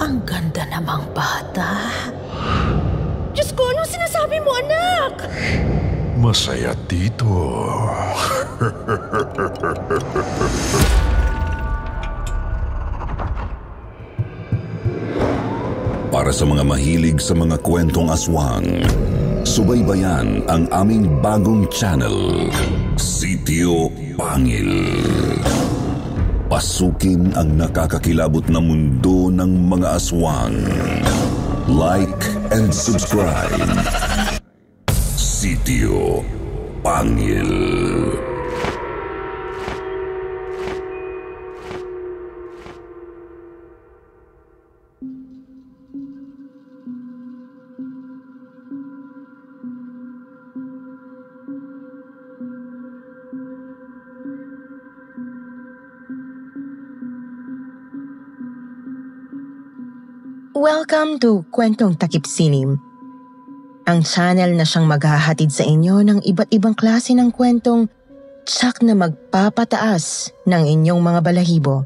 Ang ganda namang bata. Diyos ko, anong sinasabi mo, anak? Masaya dito. Para sa mga mahilig sa mga kwentong aswang, subaybayan ang aming bagong channel, Sitio Pangil. Pasukin ang nakakakilabot na mundo ng mga aswang. Like and subscribe. Sitio Pangil. Welcome to Kwentong Takip Silim, ang channel na siyang maghahatid sa inyo ng iba't ibang klase ng kwentong tsak na magpapataas ng inyong mga balahibo.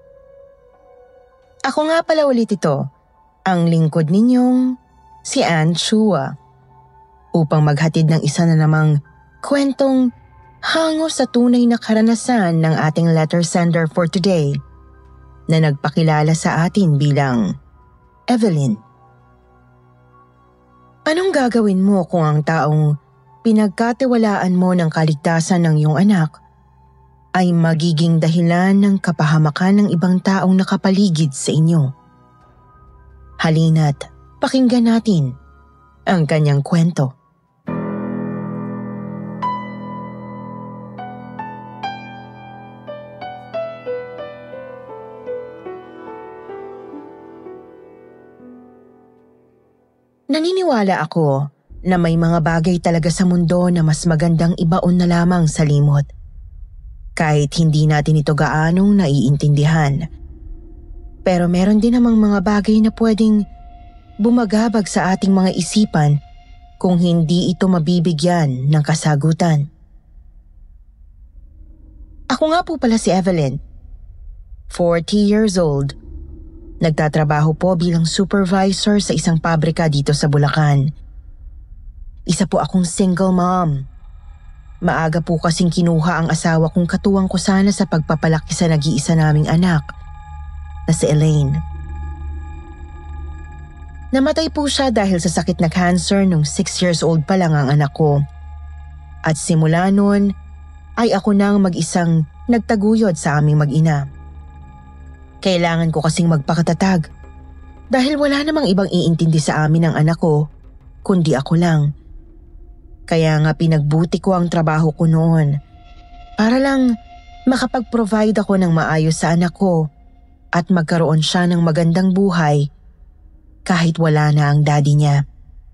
Ako nga pala ulit ito, ang lingkod ninyong si Ann Chua, upang maghatid ng isa na namang kwentong hango sa tunay na karanasan ng ating letter sender for today na nagpakilala sa atin bilang Evelyn. Anong gagawin mo kung ang taong pinagkatiwalaan mo ng kaligtasan ng iyong anak ay magiging dahilan ng kapahamakan ng ibang taong nakapaligid sa inyo? Halina't pakinggan natin ang kanyang kwento. Naniniwala ako na may mga bagay talaga sa mundo na mas magandang ibaon na lamang sa limot. Kahit hindi natin ito gaanong naiintindihan. Pero meron din namang mga bagay na pwedeng bumagabag sa ating mga isipan kung hindi ito mabibigyan ng kasagutan. Ako nga po pala si Evelyn, 40 years old. Nagtatrabaho po bilang supervisor sa isang pabrika dito sa Bulacan. Isa po akong single mom. Maaga po kasing kinuha ang asawa kong katuwang ko sana sa pagpapalaki sa nag-iisa naming anak na si Elaine. Namatay po siya dahil sa sakit na cancer nung 6 years old pa lang ang anak ko. At simula noon ay ako nang mag-isang nagtaguyod sa aming mag-ina. Kailangan ko kasing magpakatatag dahil wala namang ibang iintindi sa amin ng anak ko kundi ako lang. Kaya nga pinagbuti ko ang trabaho ko noon para lang makapag-provide ako ng maayos sa anak ko at magkaroon siya ng magandang buhay kahit wala na ang daddy niya.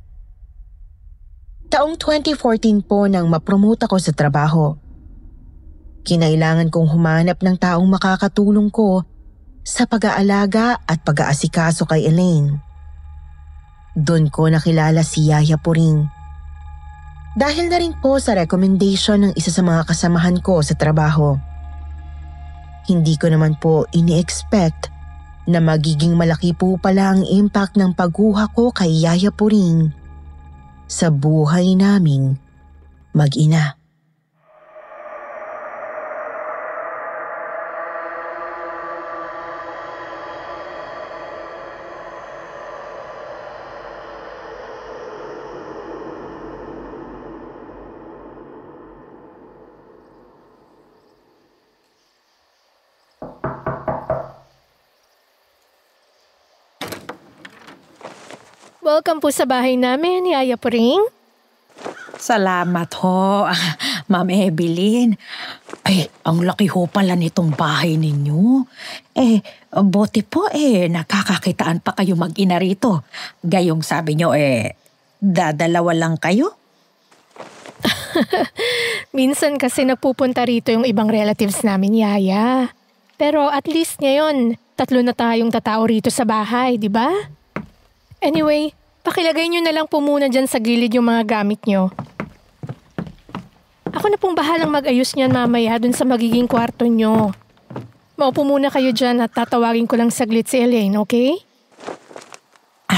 Taong 2014 po nang ma-promote ako sa trabaho. Kinailangan kong humanap ng taong makakatulong ko sa pag-aalaga at pag-aasikaso kay Elaine. Doon ko nakilala si Yaya Puring. Dahil na rin po sa recommendation ng isa sa mga kasamahan ko sa trabaho. Hindi ko naman po ini-expect na magiging malaki po pala ang impact ng pagkuha ko kay Yaya Puring sa buhay naming mag-ina. Welcome po sa bahay namin, Yaya Puring. Salamat ho, Ma'am Evelyn. Ay, ang laki ho pala nitong bahay ninyo. Buti po nakakakitaan pa kayo mag-ina rito. Gayong sabi nyo dadalawa lang kayo? Minsan kasi nagpupunta rito yung ibang relatives namin, Yaya. Pero at least ngayon, 3 na tayong tatao rito sa bahay, di ba? Anyway, pakilagay nyo na lang po muna dyan sa gilid yung mga gamit nyo. Ako na pong bahalang mag-ayos niyan mamaya dun sa magiging kwarto nyo. Maupo muna kayo dyan at tatawagin ko lang saglit si Elaine, okay?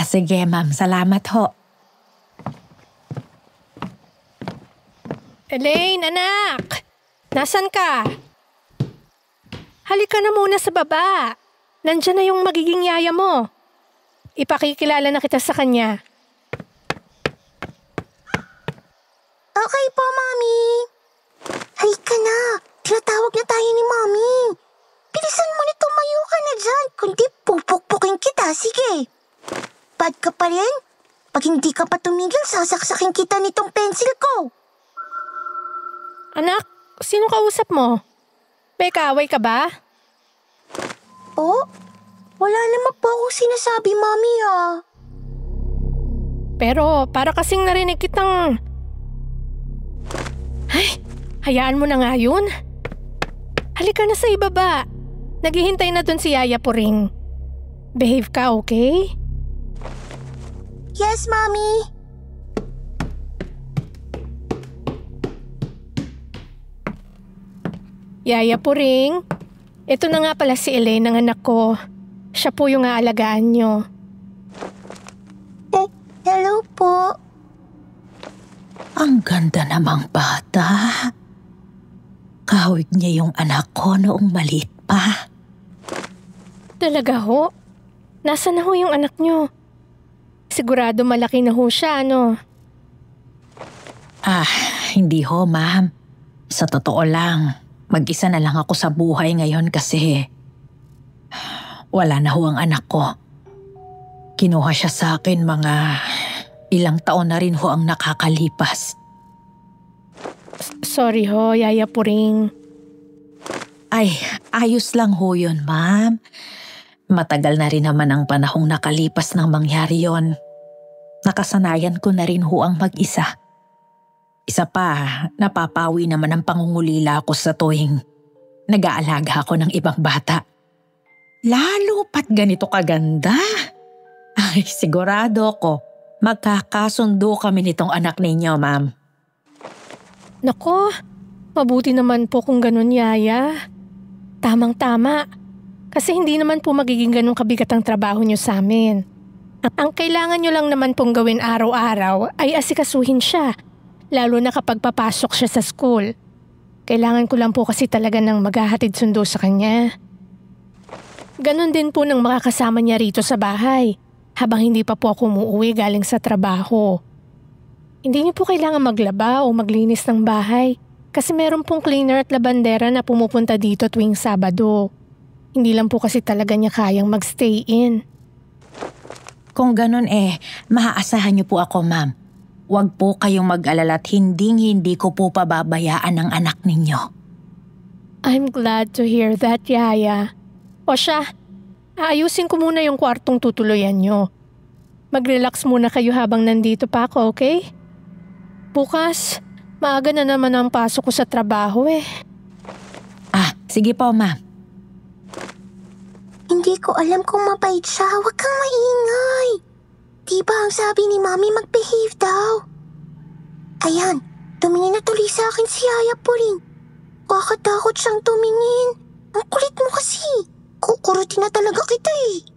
Sige ma'am, salamat ho. Elaine, anak! Nasaan ka? Halika na muna sa baba. Nandyan na yung magiging yaya mo. Ipakikilala na kita sa kanya. Okay po, Mami. Halika na. Tinatawag na tayo ni Mami. Bilisan mo na tumayo ka na dyan. Kundi pupukpukin kita. Sige. Bad ka pa rin? Pag hindi ka pa tumigil, sasaksakin kita nitong pencil ko. Anak, sino kausap mo? May kaaway ka ba? Oh? Wala naman po akong sinasabi, Mami, ah. Pero para kasing narinig kitang... Ay, hayaan mo na nga yun. Halika na sa ibaba. Naghihintay na dun si Yaya Puring. Behave ka, okay? Yes, Mami. Yaya Puring, ito na nga pala si Elaine, ang anak ko. Siya po yung aalagaan nyo. Hello po. Ang ganda namang bata. Kahawig niya yung anak ko noong maliit pa. Talaga ho? Nasaan na ho yung anak nyo? Sigurado malaki na ho siya, ano? Hindi ho, ma'am. Sa totoo lang, mag-isa na lang ako sa buhay ngayon kasi wala na ho ang anak ko. Kinuha siya sa akin mga ilang taon na rin ho ang nakakalipas. Sorry ho, Yaya Puring. Ay, ayos lang ho yun, ma'am. Matagal na rin naman ang panahong nakalipas nang mangyari yon. Nakasanayan ko na rin ho ang mag-isa. Isa pa, napapawi naman ang pangungulila ko sa tuwing nag-aalaga ako ng ibang bata. Lalo pat ganito kaganda. Ay, sigurado ko, magkakasundo kami nitong anak ninyo, ma'am. Nako, mabuti naman po kung ganun, Yaya. Tamang-tama. Kasi hindi naman po magiging ganun kabigat ang trabaho nyo sa amin. Ang kailangan nyo lang naman pong gawin araw-araw ay asikasuhin siya. Lalo na kapag papasok siya sa school. Kailangan ko lang po kasi talaga ng maghahatid sundo sa kanya. Ganon din po ng makakasama niya rito sa bahay. Habang hindi pa po ako umuwi galing sa trabaho. Hindi niyo po kailangan maglaba o maglinis ng bahay. Kasi meron pong cleaner at labandera na pumupunta dito tuwing Sabado. Hindi lang po kasi talaga niya kayang magstay in. Kung ganun maaasahan niyo po ako, ma'am. Huwag po kayong mag-alala at hindi ko po pababayaan ang anak ninyo. I'm glad to hear that, Yaya. O siya, aayusin ko muna yung kwartong tutuluyan nyo. Mag-relax muna kayo habang nandito pa ako, okay? Bukas, maaga na naman ang pasok ko sa trabaho Sige po, ma'am. Hindi ko alam kung mabait siya. Huwag kang maingay. Diba ang sabi ni Mami mag-behave daw? Ayan, tumingin na tuloy sa akin si Yaya Puring. Kakatakot siyang tumingin. Ang kulit mo kasi. Kukurutin na talaga kita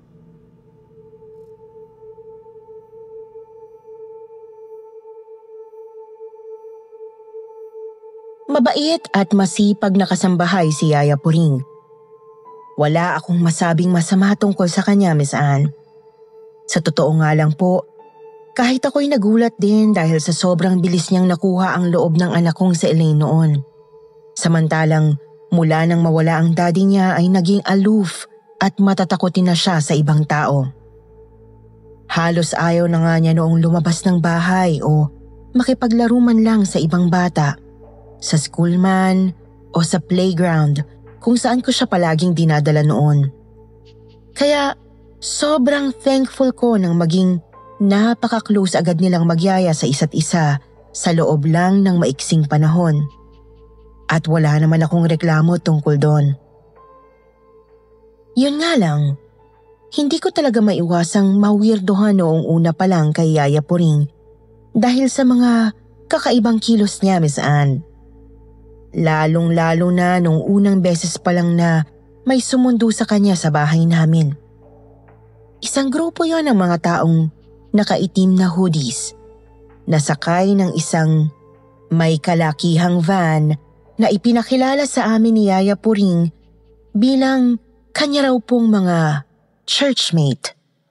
Mabait at masipag na kasambahay si Yaya Puring. Wala akong masabing masama tungkol sa kanya, Miss Anne. Sa totoo nga lang po, kahit ako'y nagulat din dahil sa sobrang bilis niyang nakuha ang loob ng anak kong si Elaine noon. Samantalang mula nang mawala ang daddy niya ay naging aloof at matatakotin na siya sa ibang tao. Halos ayaw na nga niya noong lumabas ng bahay o makipaglaro man lang sa ibang bata, sa school man o sa playground kung saan ko siya palaging dinadala noon. Kaya sobrang thankful ko nang maging napaka-close agad nilang magyaya sa isa't isa sa loob lang ng maiksing panahon. At wala naman akong reklamo tungkol doon. Yun nga lang, hindi ko talaga maiwasang mawirdohan noong una pa lang kay Yaya Puring dahil sa mga kakaibang kilos niya, Miss Anne. Lalong-lalo na nung unang beses pa lang na may sumundo sa kanya sa bahay namin. Isang grupo yon ng mga taong nakaitim na hoodies, nasakay ng isang may kalakihang van na ipinakilala sa amin ni Yaya Puring bilang kanya raw pong mga churchmate.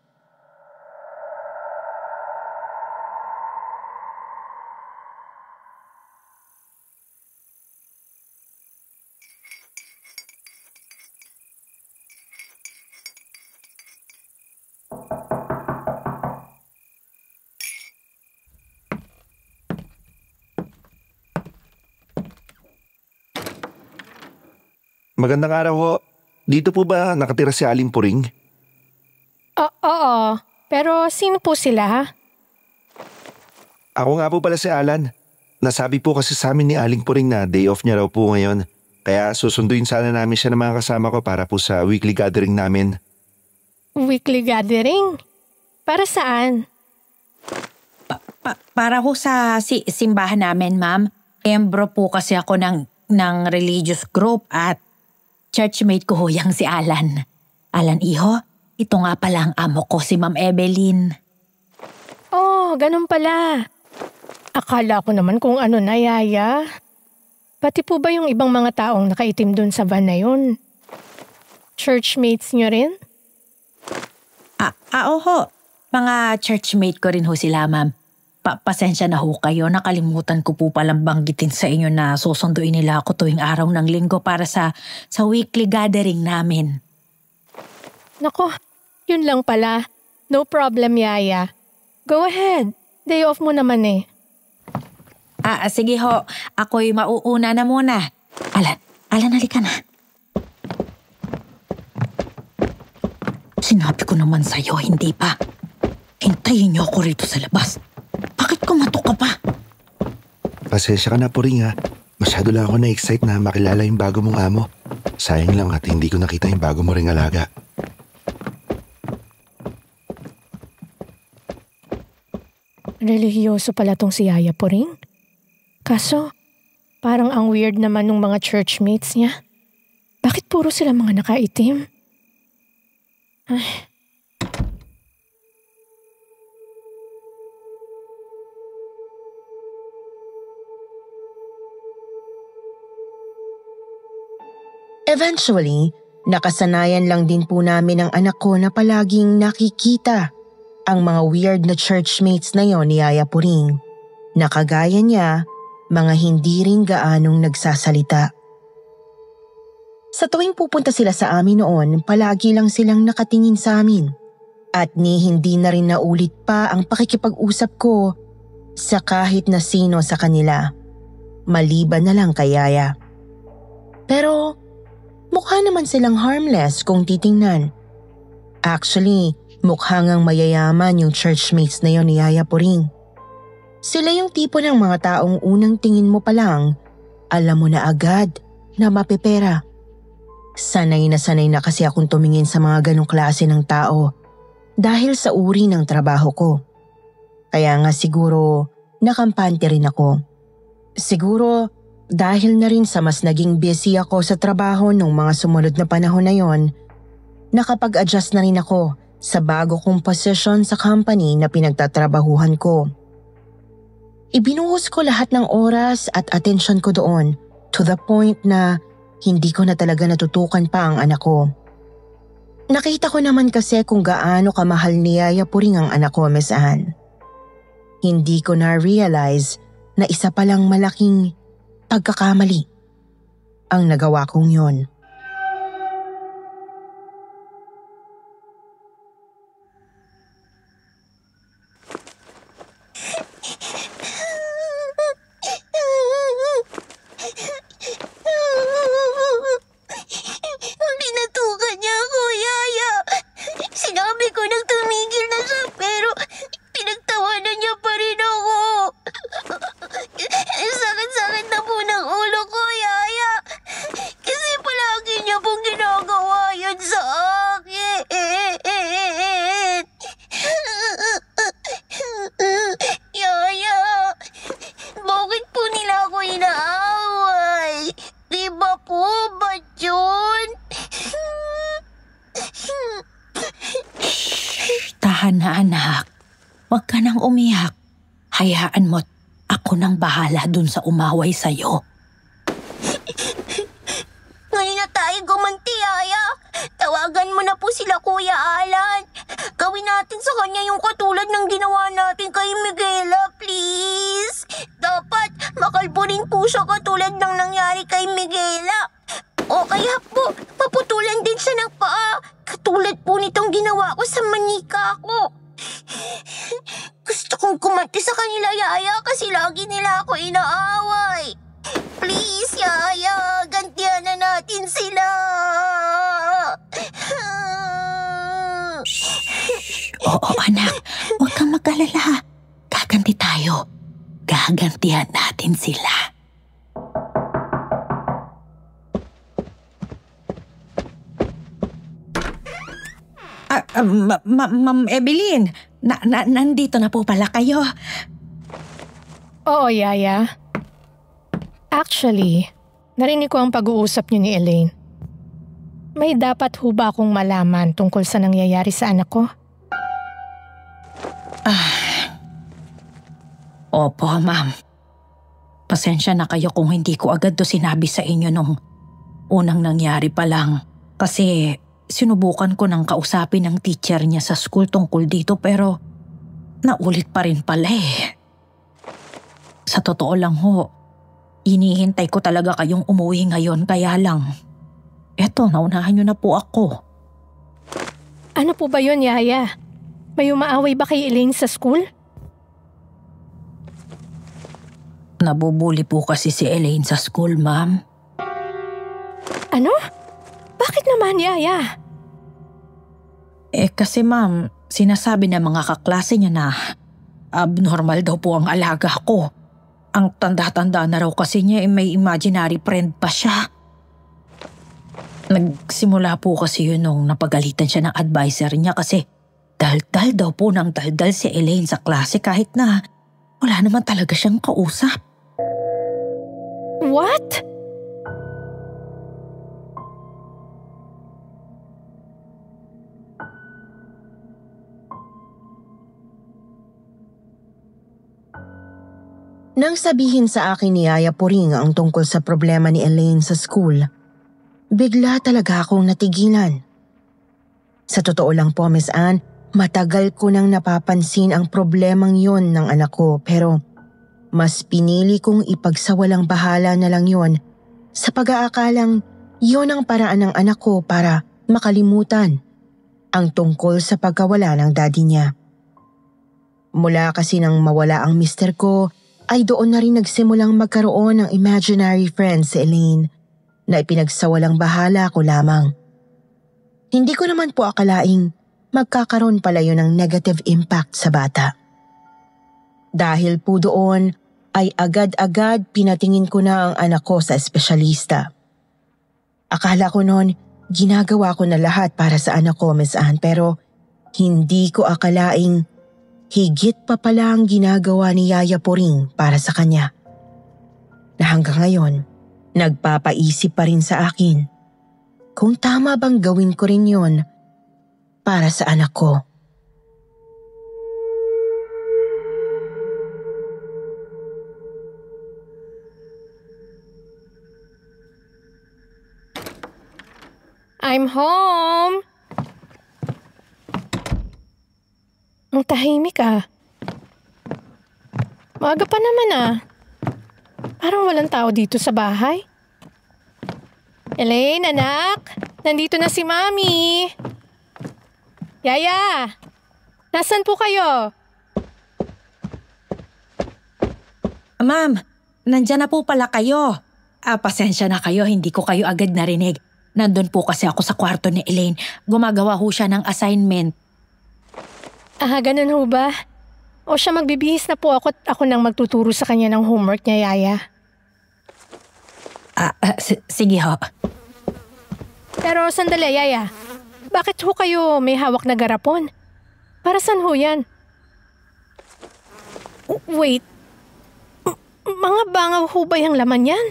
Magandang araw ho. Dito po ba nakatira si Aling Puring? Oo, pero sino po sila? Ako nga po pala si Alan. Nasabi po kasi sa amin ni Aling Puring na day off niya raw po ngayon. Kaya susunduin sana namin siya ng mga kasama ko para po sa weekly gathering namin. Weekly gathering? Para saan? Para ho sa simbahan namin, ma'am. Miyembro po kasi ako ng religious group at churchmate ko ho yang si Alan. Alan, iho, ito nga pala ang amo ko, si Ma'am Evelyn. Oh, ganun pala. Akala ko naman kung ano na, Yaya. Pati po ba yung ibang mga taong nakaitim dun sa van na yun? Churchmates nyo rin? Oho. Mga churchmate ko rin ho sila, ma'am. Pasensya na ho kayo, nakalimutan ko po palang banggitin sa inyo na susunduin nila ako tuwing araw ng linggo para sa weekly gathering namin. Nako, yun lang pala. No problem, Yaya. Go ahead. Day off mo naman eh. Sige ho, ako'y mauuna na muna. Alan, halika na. Sinabi ko naman sa'yo, hindi pa. Hintayin niyo ako rito sa labas. Bakit kumatok ka pa? Pasensya ka na, Puring ha. Masyado lang ako na-excite na makilala yung bago mong amo. Sayang lang at hindi ko nakita yung bago mo ring alaga. Relihiyoso pala tong si Yaya Puring. Kaso, parang ang weird naman ng mga churchmates niya. Bakit puro sila mga nakaitim? Ay. Eventually, nakasanayan lang din po namin ang anak ko na palaging nakikita ang mga weird na churchmates na yon ni Yaya Puring. Nakagaya niya, mga hindi rin gaanong nagsasalita. Sa tuwing pupunta sila sa amin noon, palagi lang silang nakatingin sa amin. At hindi na rin naulit pa ang pakikipag-usap ko sa kahit na sino sa kanila. Maliban na lang kay Yaya. Pero mukha naman silang harmless kung titingnan. Actually, mukha ngang mayayaman yung churchmates na yon ni Yaya Puring. Sila yung tipo ng mga taong unang tingin mo pa lang, alam mo na agad na mapepera. Sanay na kasi akong tumingin sa mga ganong klase ng tao dahil sa uri ng trabaho ko. Kaya nga siguro nakampante rin ako. Siguro dahil na rin sa mas naging busy ako sa trabaho nung mga sumunod na panahon na yon, nakapag-adjust na rin ako sa bago kong posisyon sa company na pinagtatrabahuhan ko. Ibinuhos ko lahat ng oras at atensyon ko doon to the point na hindi ko na talaga natutukan pa ang anak ko. Nakita ko naman kasi kung gaano kamahal ni Yaya Puring ang anak ko, Miss Anne. Hindi ko na-realize na isa palang malaking pagkakamali ang nagawa kong yon. Pinatukan niya ako, Yaya. Sinabi ko nang tumigil na siya pero pinagtawanan niya pa rin ako. Sakit-sakit na po ng ulo ko, Yaya. Kasi palagi niya pong ginagawa yun sa akin. Yaya, bakit po nila ako inaaway? Di ba po ba yun? Tahan na, anak. Huwag ka nang umiyak. Hayaan mo't ako nang bahala dun sa umaway sa'yo. Ngayon na tayo gumanti, Yaya. Tawagan mo na po sila Kuya Alan. Gawin natin sa kanya yung katulad ng ginawa natin kay Miguela, please. Dapat makalbo rin po siya katulad ng nangyari kay Miguela. O kaya po, paputulan din siya ng paa. Katulad po nitong ginawa ko sa manika ko. Gusto kong kumanti sa kanila, Yaya, kasi lagi nila ako inaaway. Please, Yaya, gantihan na natin sila. Oo anak, huwag kang mag-alala. Gaganti tayo. Gagantihan natin sila. Ma'am Evelyn, nandito na po pala kayo. Oo, Yaya. Actually, narinig ko ang pag-uusap niyo ni Elaine. May dapat ho ba akong malaman tungkol sa nangyayari sa anak ko? Opo, ma'am. Pasensya na kayo kung hindi ko agad to sinabi sa inyo nung unang nangyari pa lang. Kasi sinubukan ko nang kausapin ng teacher niya sa school tungkol dito pero naulit pa rin pala eh. Sa totoo lang ho, inihintay ko talaga kayong umuwi ngayon kaya lang. Eto, naunahan niyo na po ako. Ano po ba yun, Yaya? May umaaway ba kay Elaine sa school? Nabubuli po kasi si Elaine sa school, ma'am. Ano? Bakit naman, Yaya? Kasi ma'am, sinasabi ng mga kaklase niya na abnormal daw po ang alaga ko. Ang tanda-tanda na raw kasi niya may imaginary friend pa siya. Nagsimula po kasi yun nung napagalitan siya ng advisor niya kasi daldal daw po ng daldal si Elaine sa klase kahit na wala naman talaga siyang kausap. What? Nang sabihin sa akin ni Yaya Puring ang tungkol sa problema ni Elaine sa school, bigla talaga akong natigilan. Sa totoo lang po, Miss Anne, matagal ko nang napapansin ang problemang yon ng anak ko pero mas pinili kong ipagsawalang bahala na lang yon sa pag-aakalang yon ang paraan ng anak ko para makalimutan ang tungkol sa pagkawala ng daddy niya. Mula kasi nang mawala ang mister ko, ay doon na rin nagsimulang magkaroon ng imaginary friend si Elaine na ipinagsawalang bahala ko lamang. Hindi ko naman po akalaing magkakaroon pala yun ng negative impact sa bata. Dahil po doon ay agad-agad pinatingin ko na ang anak ko sa espesyalista. Akala ko noon ginagawa ko na lahat para sa anak ko, Miss Anne, pero hindi ko akalaing higit pa pala ang ginagawa ni Yaya Puring para sa kanya. Na hanggang ngayon, nagpapaisip pa rin sa akin kung tama bang gawin ko rin yon para sa anak ko. I'm home! Ang tahimik ah. Maaga pa naman ah. Parang walang tao dito sa bahay. Elaine, anak! Nandito na si Mami! Yaya! Nasaan po kayo? Ma'am, nandyan na po pala kayo. Pasensya na kayo, hindi ko kayo agad narinig. Nandun po kasi ako sa kwarto ni Elaine. Gumagawa ho siya ng assignment. Ganun ho ba? O siya magbibihis na po ako nang magtuturo sa kanya ng homework niya, Yaya. Sige ho. Pero sandali, Yaya. Bakit ho kayo may hawak na garapon? Para saan ho yan? Wait. Mga bangaw ho ba yung laman yan?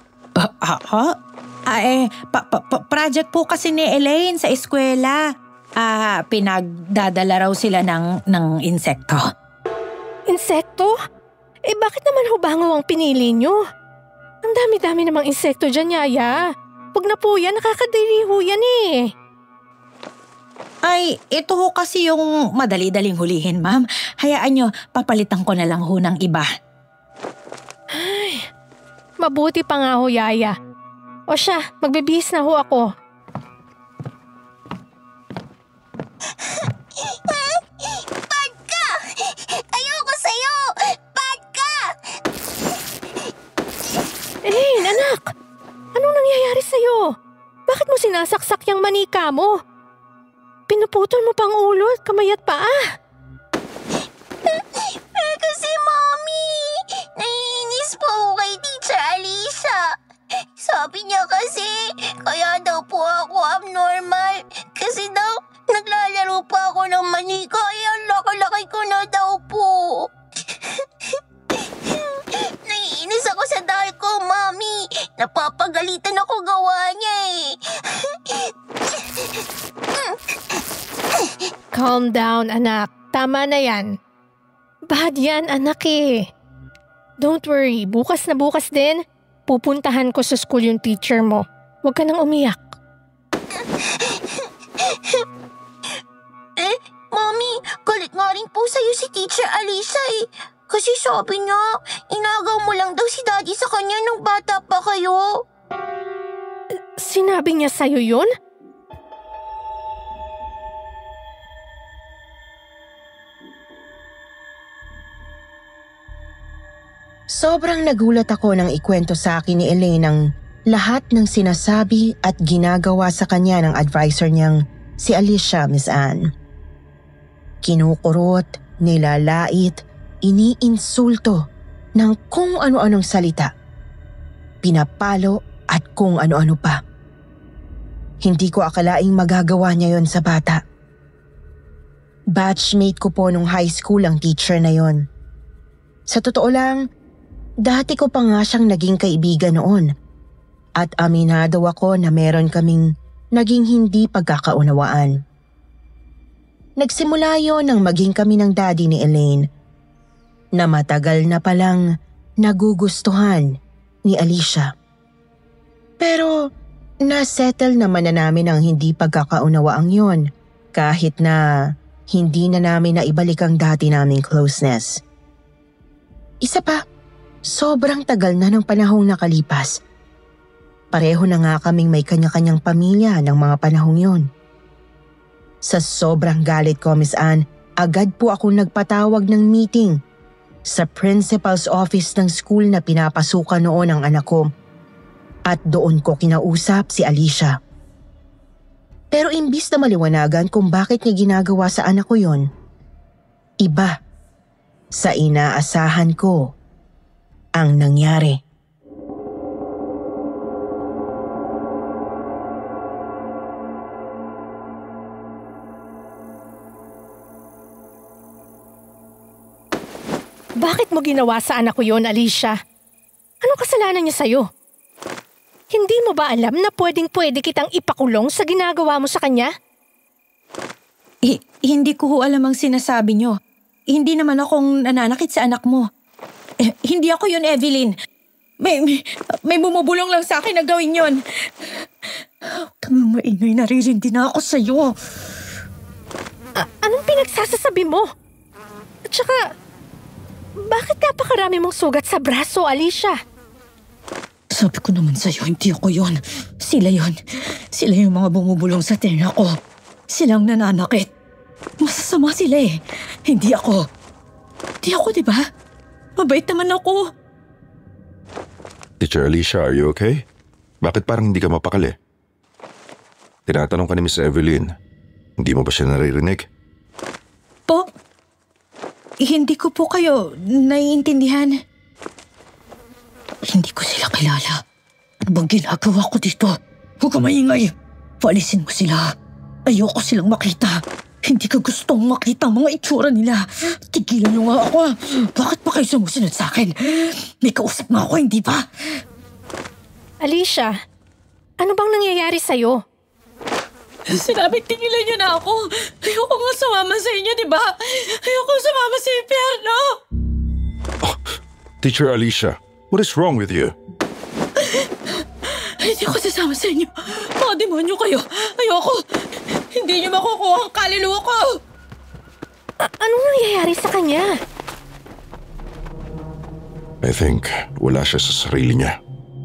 Project po kasi ni Elaine sa eskwela. Pinagdadala raw sila ng insekto. Insekto? Bakit naman hubango ang pinili nyo? Ang dami-dami namang insekto dyan, Yaya. Huwag na po yan, nakakadiri ho yan eh. Ay, ito ho kasi yung madali-daling hulihin, ma'am. Hayaan nyo, papalitan ko na lang ho ng iba. Ay, mabuti pa nga ho, Yaya. O siya, magbibihis na ho ako. Bad ka! Ayoko sa'yo! Bad ka! Anak! Anong nangyayari sa'yo? Bakit mo sinasaksak yung manika mo? Pinuputol mo pang ulo at kamay at paa. Kasi, Mommy, naiinis po ako kay Teacher Alicia. Sabi niya kasi, kaya daw po ako abnormal. Kasi daw, naglalaro pa ako ng manika, kaya laki-laki ko na daw po. Naiinis ako sa dahil ko, Mommy. Napapagalitan ako gawa niya eh. Calm down, anak. Tama na yan. Bad yan, anak eh. Don't worry, bukas na bukas din, pupuntahan ko sa school yung teacher mo. Huwag ka nang umiyak. Mommy, galit nga rin po sa'yo si Teacher Alicia eh. Kasi sabi niya, inagaw mo lang daw si Daddy sa kanya nung bata pa kayo. Sinabi niya sa'yo yun? Sobrang nagulat ako nang ikwento sa akin ni Elaine ang lahat ng sinasabi at ginagawa sa kanya ng advisor niyang si Alicia, Miss Anne. Kinukurot, nilalait, iniinsulto ng kung ano-anong salita. Pinapalo at kung ano-ano pa. Hindi ko akalaing magagawa niya yon sa bata. Batchmate ko po nung high school ang teacher na yon. Sa totoo lang, dati ko pa nga siyang naging kaibigan noon at aminado ako na meron kaming naging hindi pagkakaunawaan. Nagsimula yon nang maging kami ng daddy ni Elaine na matagal na palang nagugustuhan ni Alicia. Pero nasettle naman na namin ang hindi pagkakaunawaang yon kahit na hindi na namin naibalik ang dati naming closeness. Isa pa, sobrang tagal na ng panahong nakalipas. Pareho na nga kaming may kanya-kanyang pamilya ng mga panahong yon. Sa sobrang galit ko, Miss Anne, agad po akong nagpatawag ng meeting sa principal's office ng school na pinapasukan noon ang anak ko. At doon ko kinausap si Alicia. Pero imbis na maliwanagan kung bakit niya ginagawa sa anak ko yon, iba sa inaasahan ko ang nangyari. Bakit mo ginawa sa anak ko yon, Alicia? Anong kasalanan niya sa'yo? Hindi mo ba alam na pwedeng-pwede kitang ipakulong sa ginagawa mo sa kanya? Hindi ko ho alam ang sinasabi niyo. Hindi naman akong nananakit sa anak mo. Hindi ako yun, Evelyn. May bumubulong lang sa akin na gawin yun. Tamang maingay, naririndi na ako sa'yo. Anong pinagsasasabi mo? At saka, bakit napakarami mong sugat sa braso, Alicia? Sabi ko naman sa'yo, hindi ako yun. Sila yun. Sila yung mga bumubulong sa tena ko. Silang nananakit. Masasama sila eh. Hindi ako. Hindi ako, di ba? Mabait naman ako. Teacher Alicia, are you okay? Bakit parang hindi ka mapakali? Tinatanong ka ni Miss Evelyn. Hindi mo ba siya naririnig? Po? Hindi ko po kayo naiintindihan. Hindi ko sila kilala. Ano bang ginagawa ko dito? Huwag ka maingay. Paalisin mo sila. Ayoko silang makita. Hindi ka gustong makita ang mga itsura nila. Tigilan nyo nga ako. Bakit pa kayo sumusunod sa akin? May kausap nga ako, hindi ba? Alicia, ano bang nangyayari sa'yo? Sinabi tingilan niyo na ako. Ayoko nga sumama sa inyo, di ba? Ayoko sumama sa impyerno. Oh, Teacher Alicia, what is wrong with you? Hindi ko sasama sa inyo. Mga demonyo kayo. Ayoko. Hindi niyo makukuha ang kaluluwa ko. Anong nangyayari sa kanya? I think wala siya sa sarili niya.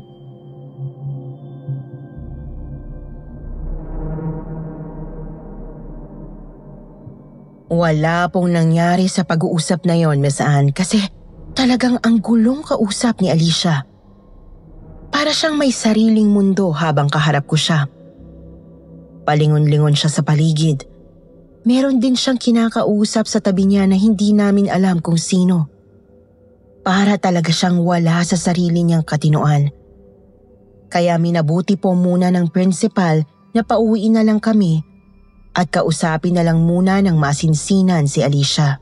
Wala pong nangyari sa pag-uusap na yon, Miss Anne, kasi talagang ang gulong kausap ni Alicia. Para siyang may sariling mundo habang kaharap ko siya. Palingon-lingon siya sa paligid. Meron din siyang kinakausap sa tabi niya na hindi namin alam kung sino. Para talaga siyang wala sa sarili niyang katinoan. Kaya minabuti po muna ng principal na pauwiin na lang kami at kausapin na lang muna ng masinsinan si Alicia.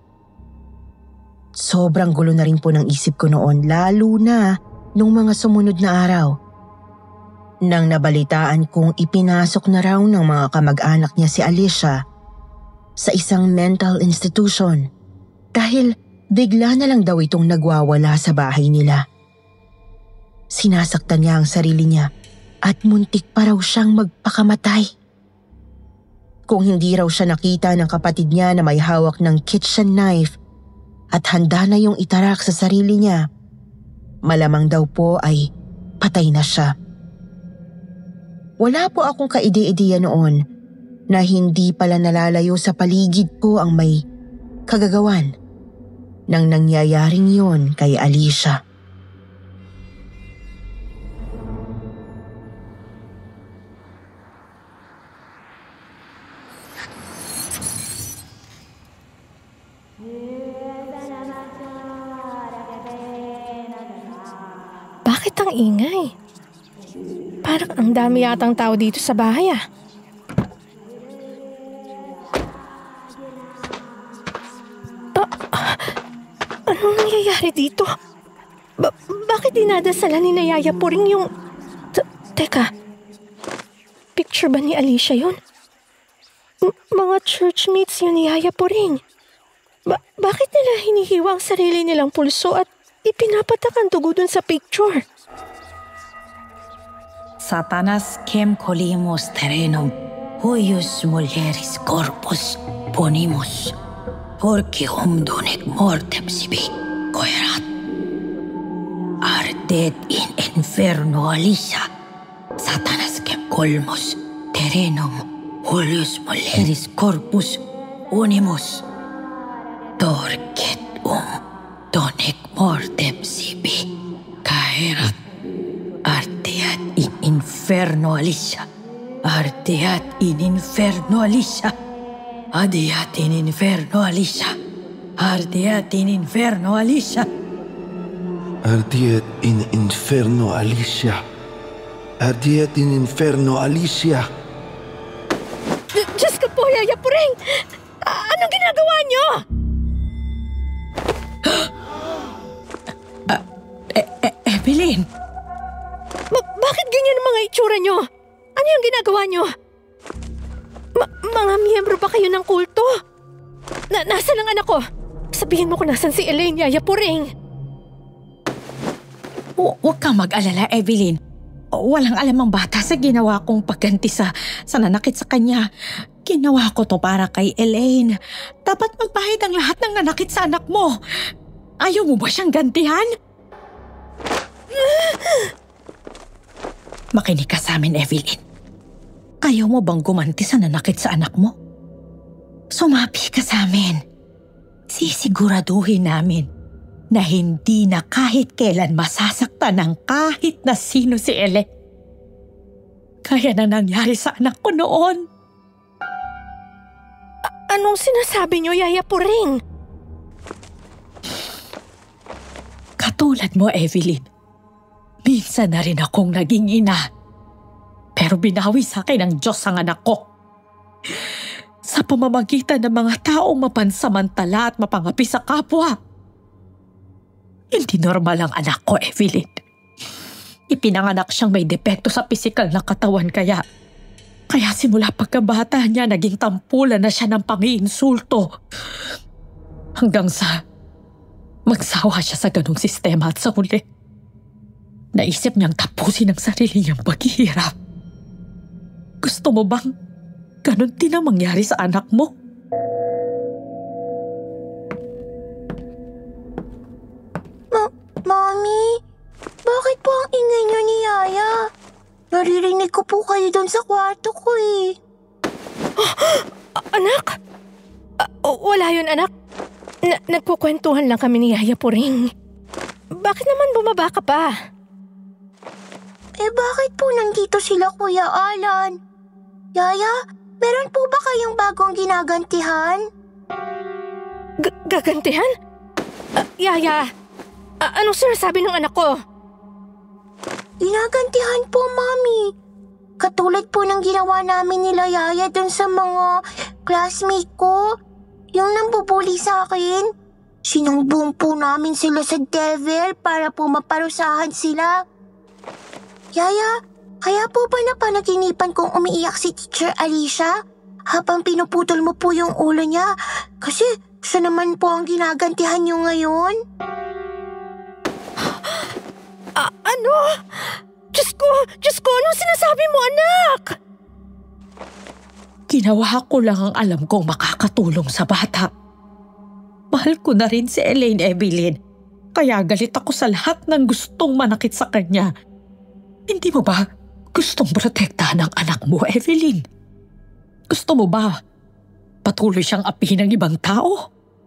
Sobrang gulo na rin po ng isip ko noon, lalo na nung mga sumunod na araw. Nang nabalitaan kong ipinasok na raw ng mga kamag-anak niya si Alicia sa isang mental institution dahil bigla na lang daw itong nagwawala sa bahay nila. Sinasaktan niya ang sarili niya at muntik pa raw siyang magpakamatay. Kung hindi raw siya nakita ng kapatid niya na may hawak ng kitchen knife at handa na yung itarak sa sarili niya, malamang daw po ay patay na siya. Wala po akong kaide-ideya noon na hindi pala nalalayo sa paligid ko ang may kagagawan ng nangyayaring yon kay Alicia. Bakit ang ingay? Parang ang dami yatang tao dito sa bahay ah. Anong nangyayari dito? Bakit dinadasalan ni Yaya Puring yung... Teka, picture ba ni Alicia yun? Mga churchmates yun ni Yaya Puring. Bakit nila hinihiwa ang sarili nilang pulso at ipinapatak ang dugo dun sa picture? Satanas quem colimus terrenum, huius mulieris corpus ponimus, porque donec mortem sibi coerat. Ardet in inferno Alicia, Satanas quem colmus terrenum, huius mulieris corpus unimus, torquet donec mortem sibi caerat. Ardeat in inferno Alicia, ardeat in inferno Alicia, ardeat in inferno Alicia, ardeat in inferno Alicia. Ardiet in inferno Alicia. Ardiet in inferno Alicia. Diyos ko po, Yaya Puring! Anong ginagawa niyo? Evelyn! Bakit ganyan ang mga itsura niyo? Ano yung ginagawa niyo? Mga miyembro ba kayo ng kulto? Nasaan ang anak ko? Sabihin mo kung nasan si Elaine, Yaya Puring. Huwag kang mag-alala, Evelyn. Walang alam ang bata sa ginawa kong pagganti sa nanakit sa kanya. Ginawa ko to para kay Elaine. Dapat magbayad ang lahat ng nanakit sa anak mo. Ayaw mo ba siyang gantihan? Makinig ka sa amin, Evelyn. Ayaw mo bang gumanti sa nanakit sa anak mo? Sumabi ka sa amin. Sisiguraduhin namin na hindi na kahit kailan masasaktan ng kahit na sino si Ele. Kaya na nangyari sa anak ko noon. Anong sinasabi niyo, Yaya Puring? Katulad mo, Evelyn. Minsan na rin akong naging ina. Pero binawi sa akin ng Diyos ang anak ko. Sa pamamagitan ng mga taong mapansamantala at mapangapi sa kapwa. Hindi normal ang anak ko, Evelyn. Ipinanganak siyang may depekto sa pisikal na katawan kaya Kaya simula pagkabata niya, naging tampulan na siya ng pang-iinsulto. Hanggang sa magsawa siya sa ganong sistema at sa huli, naisip niyang tapusin ang sarili niyang paghihirap. Gusto mo bang ganon din ang mangyari sa anak mo? Mami, bakit po ang ingay niyo ni Yaya? Naririnig ko po kayo doon sa kwarto ko eh. Anak? Wala yun, anak. Nagkukwentuhan lang kami ni Yaya Puring. Bakit naman bumaba ka pa? Bakit po nandito sila, Kuya Alan? Yaya, meron po ba kayong bagong ginagantihan? Gagantihan? Yaya, anong sinasabi ng anak ko? Ginagantihan po, Mami. Katulad po ng ginawa namin nila Yaya dun sa mga classmate ko. Yung nambubuli sa akin. Sinumbong po namin sila sa devil para po maparusahan sila. Yaya, kaya po ba napanaginipan kong umiiyak si Teacher Alicia habang pinuputol mo po yung ulo niya? Kasi siya naman po ang ginagantihan niyo ngayon. Ano? Diyos ko, anong sinasabi mo, anak? Ginawa ko lang ang alam kong makakatulong sa bata. Mahal ko na rin si Elaine Evelyn, kaya galit ako sa lahat ng gustong manakit sa kanya. Hindi mo ba gustong protektahan ang anak mo, Evelyn? Gusto mo ba patuloy siyang apihin ng ibang tao?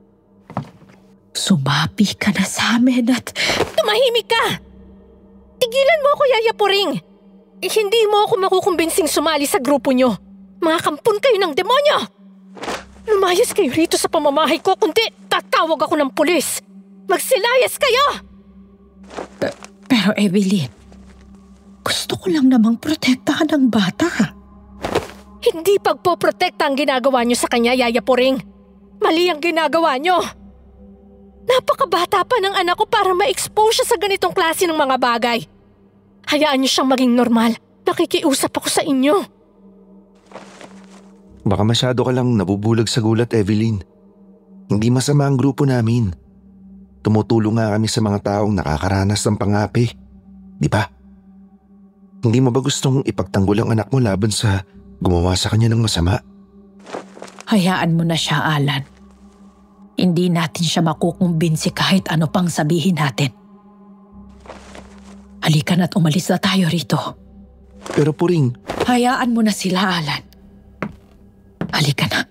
Sumapi ka na sa amin at... Tumahimik ka! Tigilan mo ako, Yaya Puring! Hindi mo ako makukumbinsing sumali sa grupo nyo. Mga kampon kayo ng demonyo! Lumayas kayo rito sa pamamahay ko, kundi tatawag ako ng pulis. Magsilayas kayo! Pero Evelyn, gusto ko lang namang protektahan ang bata. Hindi pagpoprotekta ang ginagawa nyo sa kanya, Yaya Puring. Mali ang ginagawa nyo. Napakabata pa ng anak ko para ma-expose siya sa ganitong klase ng mga bagay. Hayaan niyo siyang maging normal. Nakikiusap ako sa inyo. Baka masyado ka lang nabubulag sa gulat, Evelyn. Hindi masama ang grupo namin. Tumutulong nga kami sa mga taong nakakaranas ng pangapi. Di ba? Hindi mo ba gustong ipagtanggol ang anak mo laban sa gumawa sa kanya ng masama? Hayaan mo na siya, Alan. Hindi natin siya makukumbinsi kahit ano pang sabihin natin. Halika na't umalis na tayo rito. Pero Puring... Hayaan mo na sila, Alan. Halika na.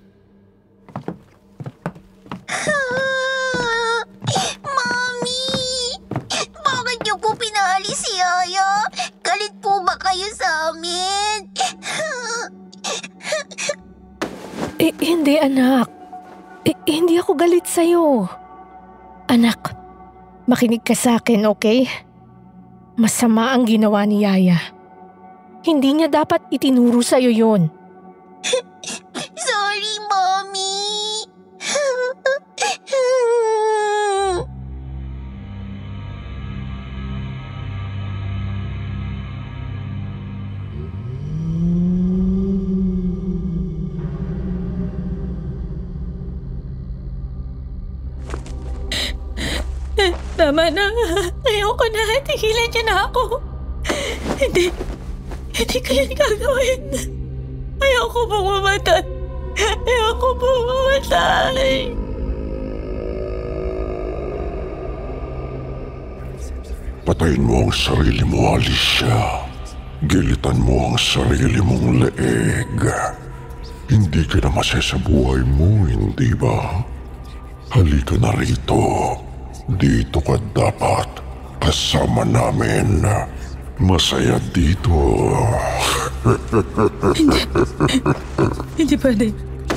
Mami! Bakit niyo po pinaalis si Yaya? Galit po ba kayo sa amin? Hindi, anak. Hindi ako galit sa'yo. Anak, makinig ka sa akin, okay? Masama ang ginawa ni Yaya. Hindi niya dapat itinuro sa'yo yun. Sorry, Mommy! Tama na. Ayoko na. Tigilan niyo na ako. Hindi ko yan gagawin. Ayoko pong mamatay. Ayoko pong mamatay. Patayin mo ang sarili mo, Alicia. Gilitan mo ang sarili mong leeg. Hindi ka na masaya sa buhay mo, hindi ba? Halika na rito. Dito ka dapat. Kasama namin. Masaya dito. Hindi pwede.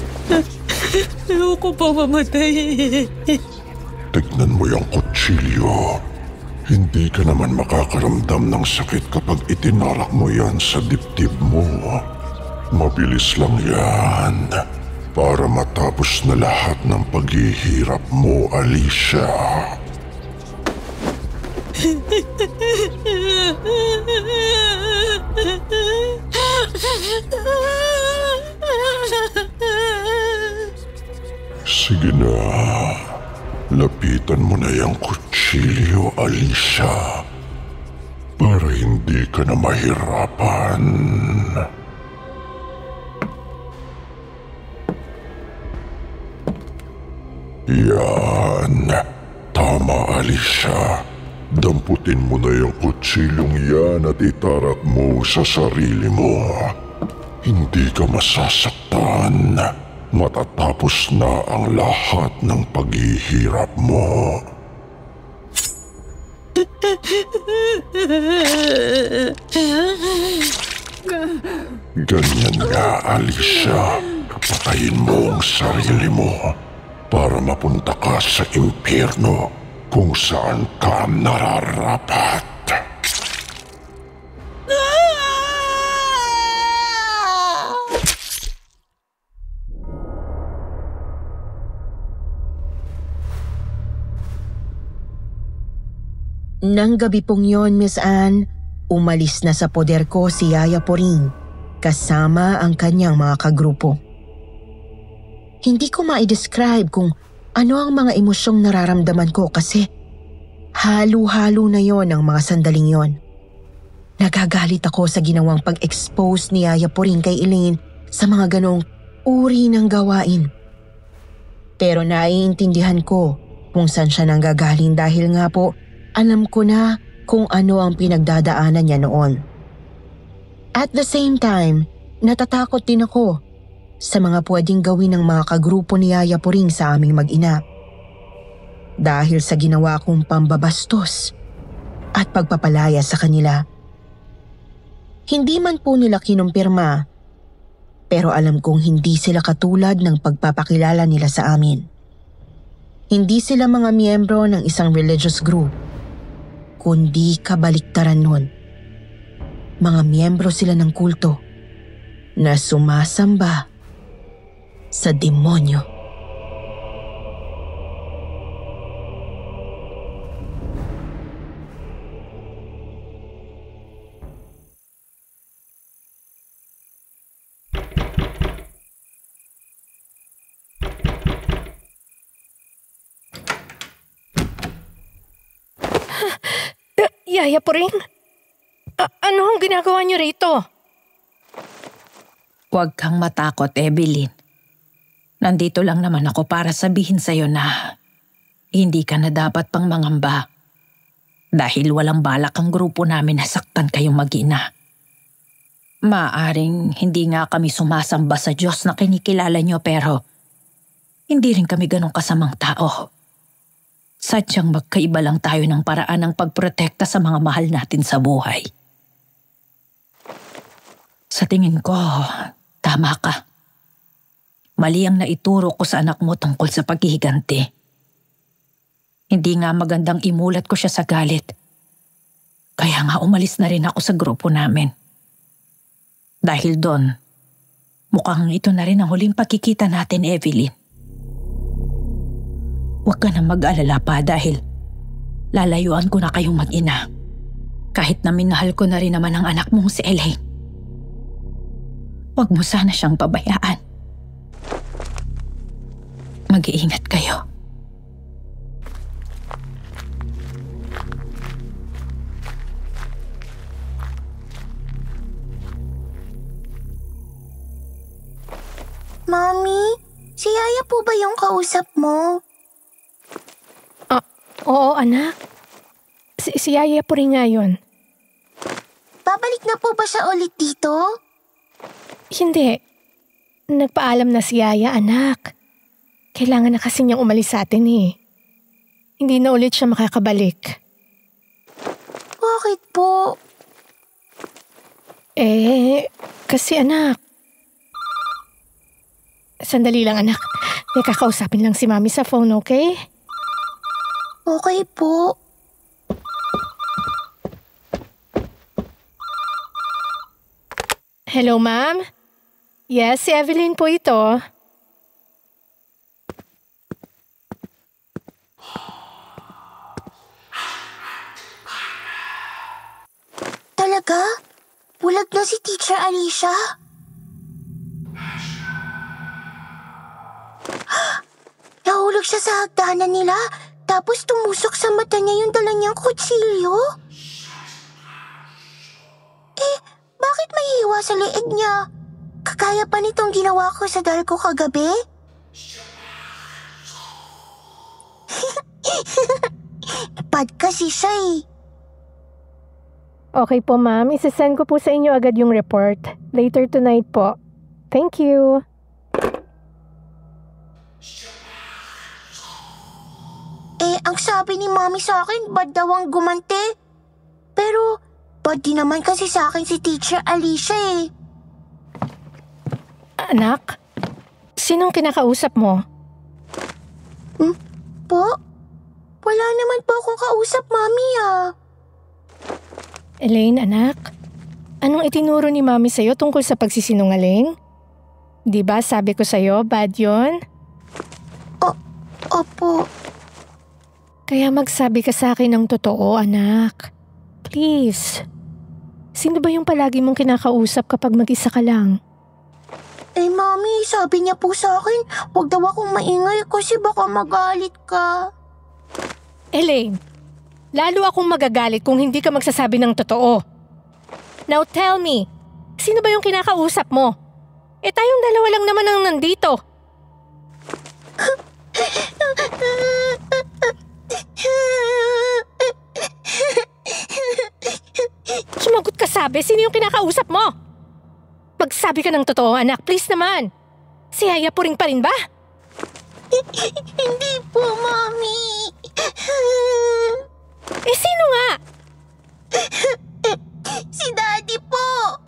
Ayoko pa mamatay. Tignan mo yung kutsilyo. Hindi ka naman makakaramdam ng sakit kapag itinarak mo yan sa dibdib mo. Mabilis lang yan. Para matapos na lahat ng paghihirap mo, Alicia. Sige na. Lapitan mo na yung kutsilyo, Alicia. Para hindi ka na mahirapan. Yan. Tama, Alicia. Damputin mo na yung kutsilyong yan at itarak mo sa sarili mo. Hindi ka masasaktan. Matatapos na ang lahat ng paghihirap mo. Ganyan nga, Alicia. Patayin mo ang sarili mo para mapunta ka sa impyerno kung saan ka nararapat. Nang gabi pong yon, Miss Anne, umalis na sa poder ko si Yaya Poring kasama ang kanyang mga kagrupo. Hindi ko ma-describe kung ano ang mga emosyong nararamdaman ko kasi halo-halo na yon ang mga sandaling yon. Nagagalit ako sa ginawang pag-expose ni Yaya Poring kay Elaine sa mga ganong uri ng gawain. Pero naiintindihan ko kung saan siya nanggagaling dahil nga po alam ko na kung ano ang pinagdadaanan niya noon. At the same time, natatakot din ako sa mga pwedeng gawin ng mga kagrupo ni Yaya Poring sa aming mag-ina. Dahil sa ginawa kong pambabastos at pagpapalaya sa kanila. Hindi man po nila kinumpirma, pero alam kong hindi sila katulad ng pagpapakilala nila sa amin. Hindi sila mga miyembro ng isang religious group, kundi kabaliktaran nun. Mga miyembro sila ng kulto na sumasamba sa demonyo. Yaya Poring? Ano ang ginagawa niyo rito? Huwag kang matakot, Evelyn. Nandito lang naman ako para sabihin sa'yo na hindi ka na dapat pang mangamba. Dahil walang balak ang grupo namin na saktan kayong mag-ina. Maaring hindi nga kami sumasamba sa Diyos na kinikilala niyo pero hindi rin kami ganong kasamang tao. Sadyang magkaiba lang tayo ng paraan ng pagprotekta sa mga mahal natin sa buhay. Sa tingin ko, tama ka. Mali ang naituro ko sa anak mo tungkol sa paghihiganti. Hindi nga magandang imulat ko siya sa galit. Kaya nga umalis na rin ako sa grupo namin. Dahil doon, mukhang ito na rin ang huling pagkikita natin, Evelyn. Huwag ka na mag-alala pa dahil lalayuan ko na kayong mag-ina. Kahit na minahal ko na rin naman ang anak mong si Elaine. Huwag mo sana siyang pabayaan. Mag-iingat kayo. Mommy, si Yaya po ba yung kausap mo? Oo, anak. Si Yaya Poring nga yun. Babalik na po ba siya ulit dito? Hindi. Nagpaalam na si Yaya, anak. Kailangan na kasi niyang umalis sa atin eh. Hindi na ulit siya makakabalik. Bakit po? Kasi anak. Sandali lang, anak. May kakausapin lang si Mami sa phone, okay? Okay po. Hello, ma'am? Yes, si Evelyn po ito. Talaga? Bulag na si Teacher Alicia. Nahulog siya sa hagdanan nila, tapos tumusok sa mata niya yung dala niyang kutsilyo. Bakit may hiwa sa leeg niya? Kakaya pa nitong ginawa ko sa dal ko kagabi? Bad kasi siya eh. Okay po ma'am, isasend ko po sa inyo agad yung report. Later tonight po. Thank you. Ang sabi ni Mami sa akin, bad daw ang gumante. Pero, bad din naman kasi sa akin si Teacher Alicia eh. Anak, sinong kinakausap mo? Po? Wala naman po akong kausap, Mami ah. Elaine, anak, anong itinuro ni Mami sa'yo tungkol sa pagsisinungaling? Di ba sabi ko sa'yo, bad yun? Opo. Kaya magsabi ka sa akin ng totoo, anak. Please. Sino ba yung palagi mong kinakausap kapag mag-isa ka lang? Mami, sabi niya po sa akin, huwag daw akong maingay kasi baka magalit ka. Elaine, lalo akong magagalit kung hindi ka magsasabi ng totoo. Now tell me, sino ba yung kinakausap mo? Tayong dalawa lang naman ang nandito. Sumagot ka sabi, sino yung kinakausap mo? Magsabi ka ng totoo, anak, please naman. Si Haya Puring pa rin ba? Hindi po, Mami. Sino nga? Si Daddy po.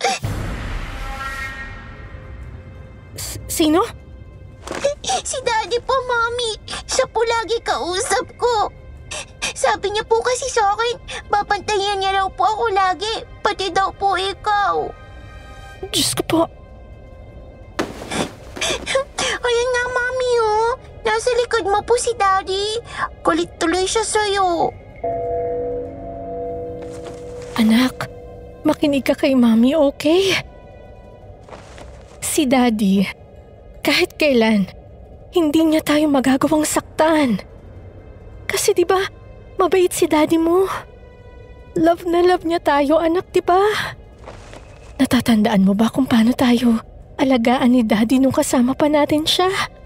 Sino? Si Daddy po, Mami. Siya po lagi kausap ko. Sabi niya po kasi sa akin, babantayan niya raw po ako lagi. Pati daw po ikaw. Diyos ko po. Ayan nga, Mami, oh. Nasa likod mo po si Daddy. Kulit tuloy siya sa'yo. Anak, makinig ka kay Mami, okay? Si Daddy, kahit kailan, hindi niya tayo magagawang saktan. Kasi diba, mabait si Daddy mo. Love na love niya tayo, anak, diba? Natatandaan mo ba kung paano tayo alagaan ni Daddy nung kasama pa natin siya?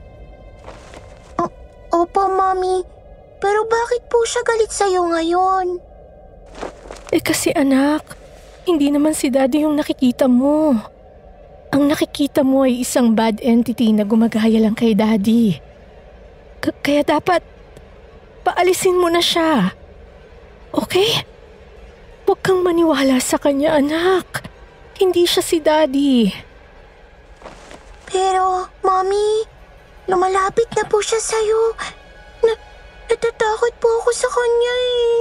Opo, Mami. Pero bakit po siya galit sa'yo ngayon? Kasi anak, hindi naman si Daddy yung nakikita mo. Ang nakikita mo ay isang bad entity na gumagaya lang kay Daddy. Kaya dapat, paalisin mo na siya. Okay? Huwag kang maniwala sa kanya, anak. Hindi siya si Daddy. Pero, Mami, lumalapit na po siya sa'yo. Natatakot po ako sa kanya eh.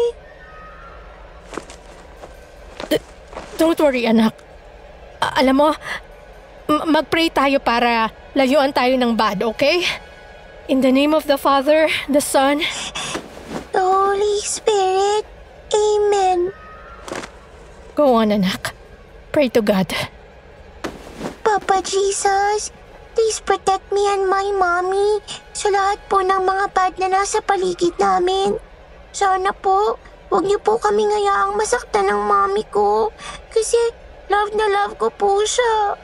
Don't worry, anak. Alam mo, mag-pray tayo para layuan tayo ng bad, okay? In the name of the Father, the Son, the Holy Spirit. Amen. Go on, anak. Pray to God. Papa Jesus, please protect me and my mommy sa lahat po ng mga bad na nasa paligid namin. Sana po, huwag niyo po kami ngayaang masaktan ng mommy ko kasi love na love ko po siya.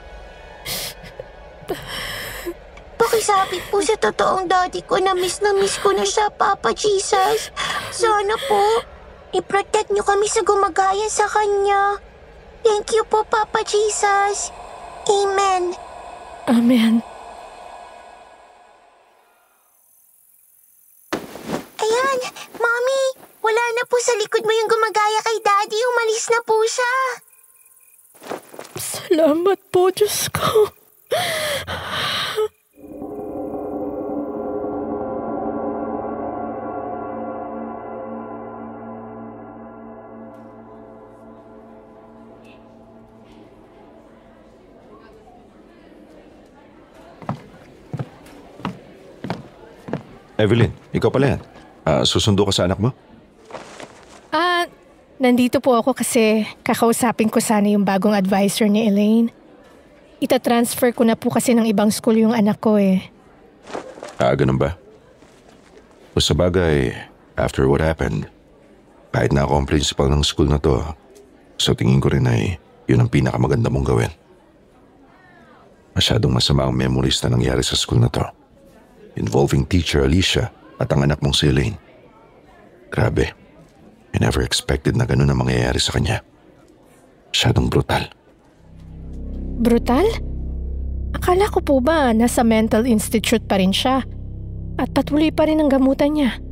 Pakisabi po sa totoong daddy ko na miss ko na siya, Papa Jesus. Sana po, i-protect niyo kami sa gumagaya sa kanya. Thank you po, Papa Jesus. Amen. Amen. Ayan, Mommy, wala na po sa likod mo yung gumagaya kay Daddy. Umalis na po siya. Salamat po, Diyos ko. Evelyn, ikaw pala yan. Susundo ka sa anak mo? Nandito po ako kasi kakausapin ko sana yung bagong advisor ni Elaine. Ita-transfer ko na po kasi ng ibang school yung anak ko eh. Ganun ba? O sa bagay, after what happened, kahit na ako ang principal ng school na to, so tingin ko rin ay yun ang pinakamaganda mong gawin. Masyadong masama ang memories na nangyari sa school na to, involving teacher Alicia at ang anak mong si Elaine. Grabe. I never expected na ganun ang mangyayari sa kanya. Masyadong brutal. Brutal? Akala ko po ba nasa mental institute pa rin siya at patuloy pa rin ang gamutan niya?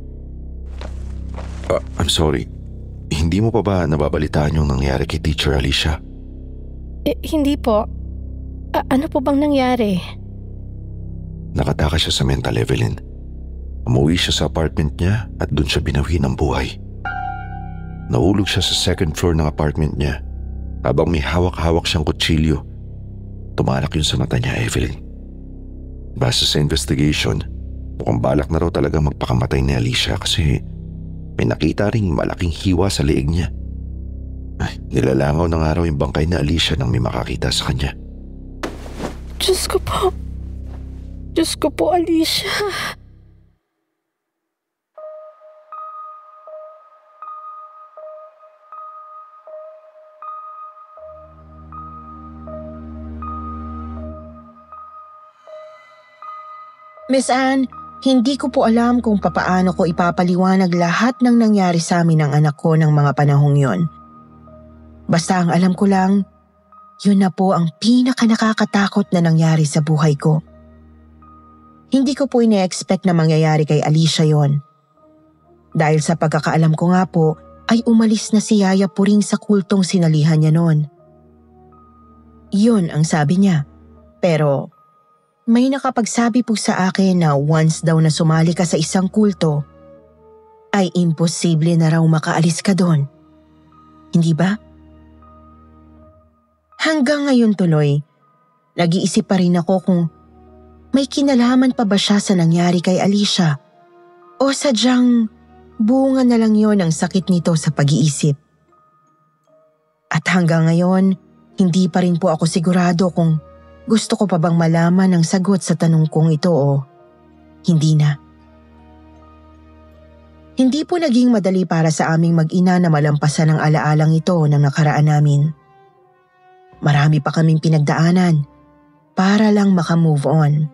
I'm sorry. Hindi mo pa ba nababalitaan yung nangyari kay Teacher Alicia? Hindi po. Ano po bang nangyari? Nakataka siya sa mental, Evelyn. Umuwi siya sa apartment niya at doon siya binawi ng buhay. Nahulog siya sa second floor ng apartment niya habang may hawak-hawak siyang kutsilyo. Tumalak yun sa mata niya, Evelyn. Base sa investigation, mukhang balak na raw talaga magpakamatay ni Alicia kasi may nakita ring malaking hiwa sa leeg niya. Nilalangaw na nga raw yung bangkay ni Alicia nang may makakita sa kanya. Diyos ko po. Diyos ko po, Alicia. Miss Anne, hindi ko po alam kung papaano ko ipapaliwanag lahat ng nangyari sa amin ng anak ko ng mga panahong yon. Basta ang alam ko lang, yun na po ang pinaka-nakakatakot na nangyari sa buhay ko. Hindi ko po ine-expect na mangyayari kay Alicia yon. Dahil sa pagkakaalam ko nga po, ay umalis na si Yaya Puring sa kultong sinalihan niya noon. Yun ang sabi niya. Pero may nakapagsabi po sa akin na once daw na sumali ka sa isang kulto, ay imposible na raw makaalis ka doon. Hindi ba? Hanggang ngayon tuloy, nag-iisip pa rin ako kung may kinalaman pa ba siya sa nangyari kay Alicia o sadyang bunga na lang yon ang sakit nito sa pag-iisip. At hanggang ngayon, hindi pa rin po ako sigurado kung gusto ko pa bang malaman ang sagot sa tanong kong ito o hindi na. Hindi po naging madali para sa aming mag-ina na malampasan ang alaalang ito ng nakaraan namin. Marami pa kaming pinagdaanan para lang makamove on.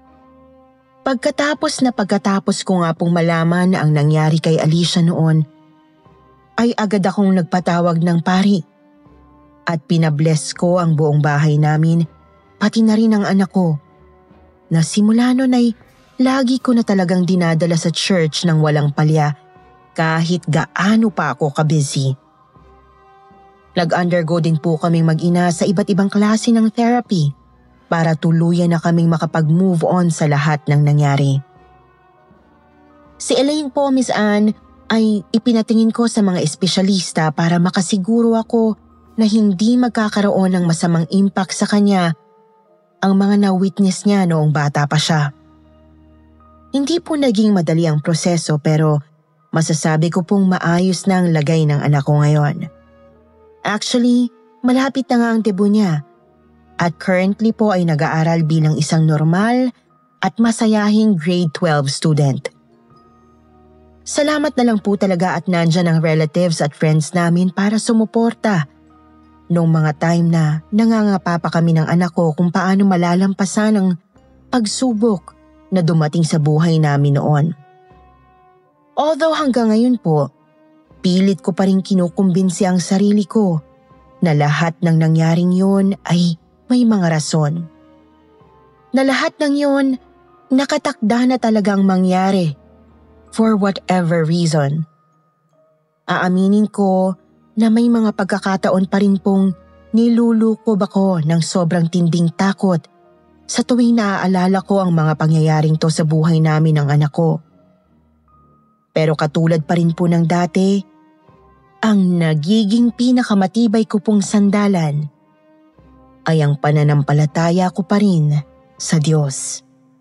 Pagkatapos ko nga pong malaman na ang nangyari kay Alicia noon, ay agad akong nagpatawag ng pari at pinabless ko ang buong bahay namin pati na rin ang anak ko, na simula nun ay lagi ko na talagang dinadala sa church ng walang palya kahit gaano pa ako kabusy. Nag-undergo din po kaming mag-ina sa iba't ibang klase ng therapy para tuluyan na kaming makapag-move on sa lahat ng nangyari. Si Elaine po, Miss Anne, ay ipinatingin ko sa mga espesyalista para makasiguro ako na hindi magkakaroon ng masamang impact sa kanya ang mga na-witness niya noong bata pa siya. Hindi po naging madali ang proseso pero masasabi ko pong maayos na ang lagay ng anak ko ngayon. Actually, malapit na nga ang debut niya at currently po ay nag-aaral bilang isang normal at masayahing grade 12 student. Salamat na lang po talaga at nandyan ang relatives at friends namin para sumuporta noong mga time na nangangapa pa kami ng anak ko kung paano malalampasan ang pagsubok na dumating sa buhay namin noon. Although hanggang ngayon po, pilit ko pa rin kinukumbinsi ang sarili ko na lahat ng nangyaring yun ay may mga rason. Na lahat ng yun nakatakda na talagang mangyari for whatever reason. Aaminin ko na may mga pagkakataon pa rin pong nilulukob ako ng sobrang tinding takot sa tuwing naaalala ko ang mga pangyayaring to sa buhay namin ng anak ko. Pero katulad pa rin po ng dati, ang nagiging pinakamatibay ko pong sandalan ay ang pananampalataya ko pa rin sa Diyos.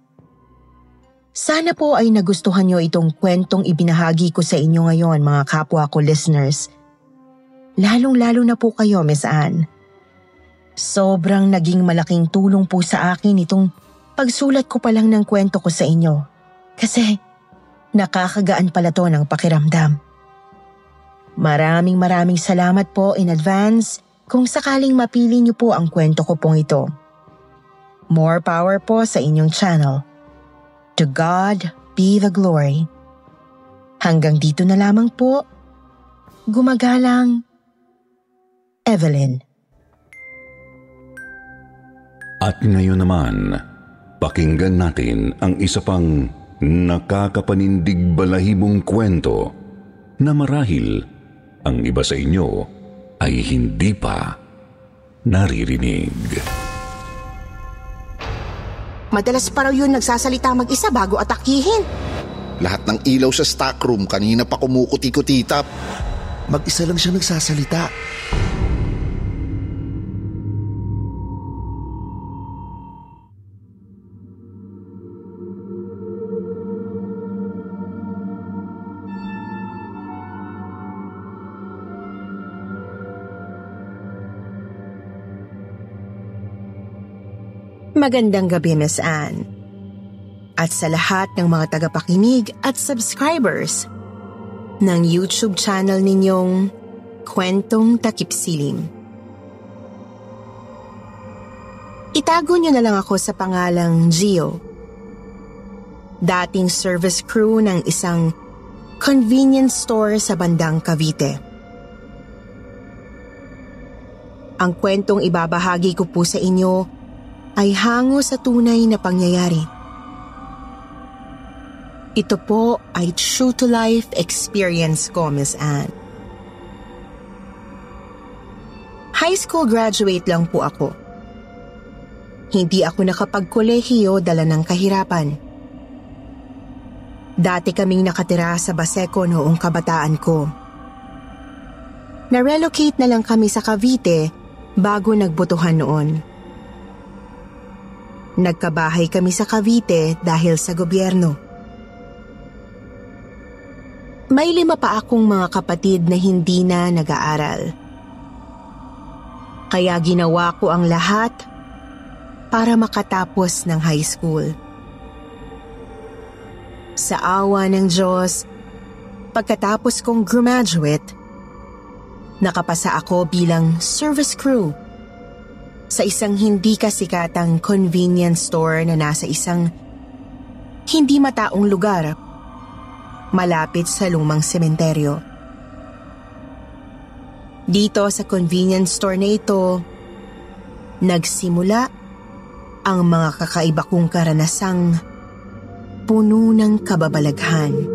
Sana po ay nagustuhan niyo itong kwentong ibinahagi ko sa inyo ngayon mga kapwa ko listeners. Lalong-lalo na po kayo, Miss Anne. Sobrang naging malaking tulong po sa akin itong pagsulat ko pa lang ng kwento ko sa inyo. Kasi nakakagaan pala to ng pakiramdam. Maraming salamat po in advance kung sakaling mapili niyo po ang kwento ko pong ito. More power po sa inyong channel. To God be the glory. Hanggang dito na lamang po. Gumagalang, Evelyn. At ngayon naman, pakinggan natin ang isa pang nakakapanindig balahibong kwento na marahil ang iba sa inyo ay hindi pa naririnig. Madalas pa raw yun nagsasalita mag-isa bago atakihin. Lahat ng ilaw sa stockroom kanina pa kumukuti-kutitap. Mag-isa lang siya nagsasalita. Magandang gabi, Miss Anne. At sa lahat ng mga tagapakinig at subscribers ng YouTube channel ninyong Kwentong Takip Silim. Itago niyo na lang ako sa pangalang Gio. Dating service crew ng isang convenience store sa bandang Cavite. Ang kwentong ibabahagi ko po sa inyo ay hango sa tunay na pangyayari. Ito po ay true-to-life experience ko, Miss Anne. High school graduate lang po ako. Hindi ako nakapagkolehiyo dala ng kahirapan. Dati kaming nakatira sa Baseco noong kabataan ko. Na-relocate na lang kami sa Cavite bago nagbotohan noon. Nagkabahay kami sa Cavite dahil sa gobyerno. May 5 pa akong mga kapatid na hindi na nag-aaral. Kaya ginawa ko ang lahat para makatapos ng high school. Sa awa ng Diyos, pagkatapos kong graduate, nakapasa ako bilang service crew sa isang hindi kasikatang convenience store na nasa isang hindi mataong lugar malapit sa lumang sementeryo. Dito sa convenience store na ito, nagsimula ang mga kakaiba kong karanasang puno ng kababalaghan.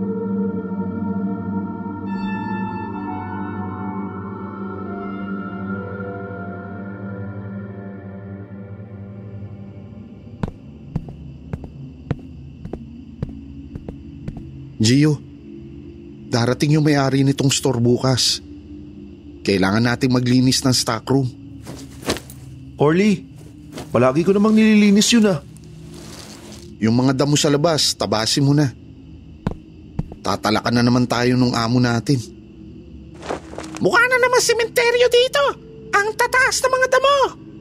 Gio, darating yung may-ari nitong store bukas. Kailangan nating maglinis ng stockroom. Orly, palagi ko namang nililinis yun ah. Yung mga damo sa labas, tabasin mo na. Tatalakan na naman tayo nung amo natin. Mukha na naman sementeryo dito. Ang tataas na mga damo.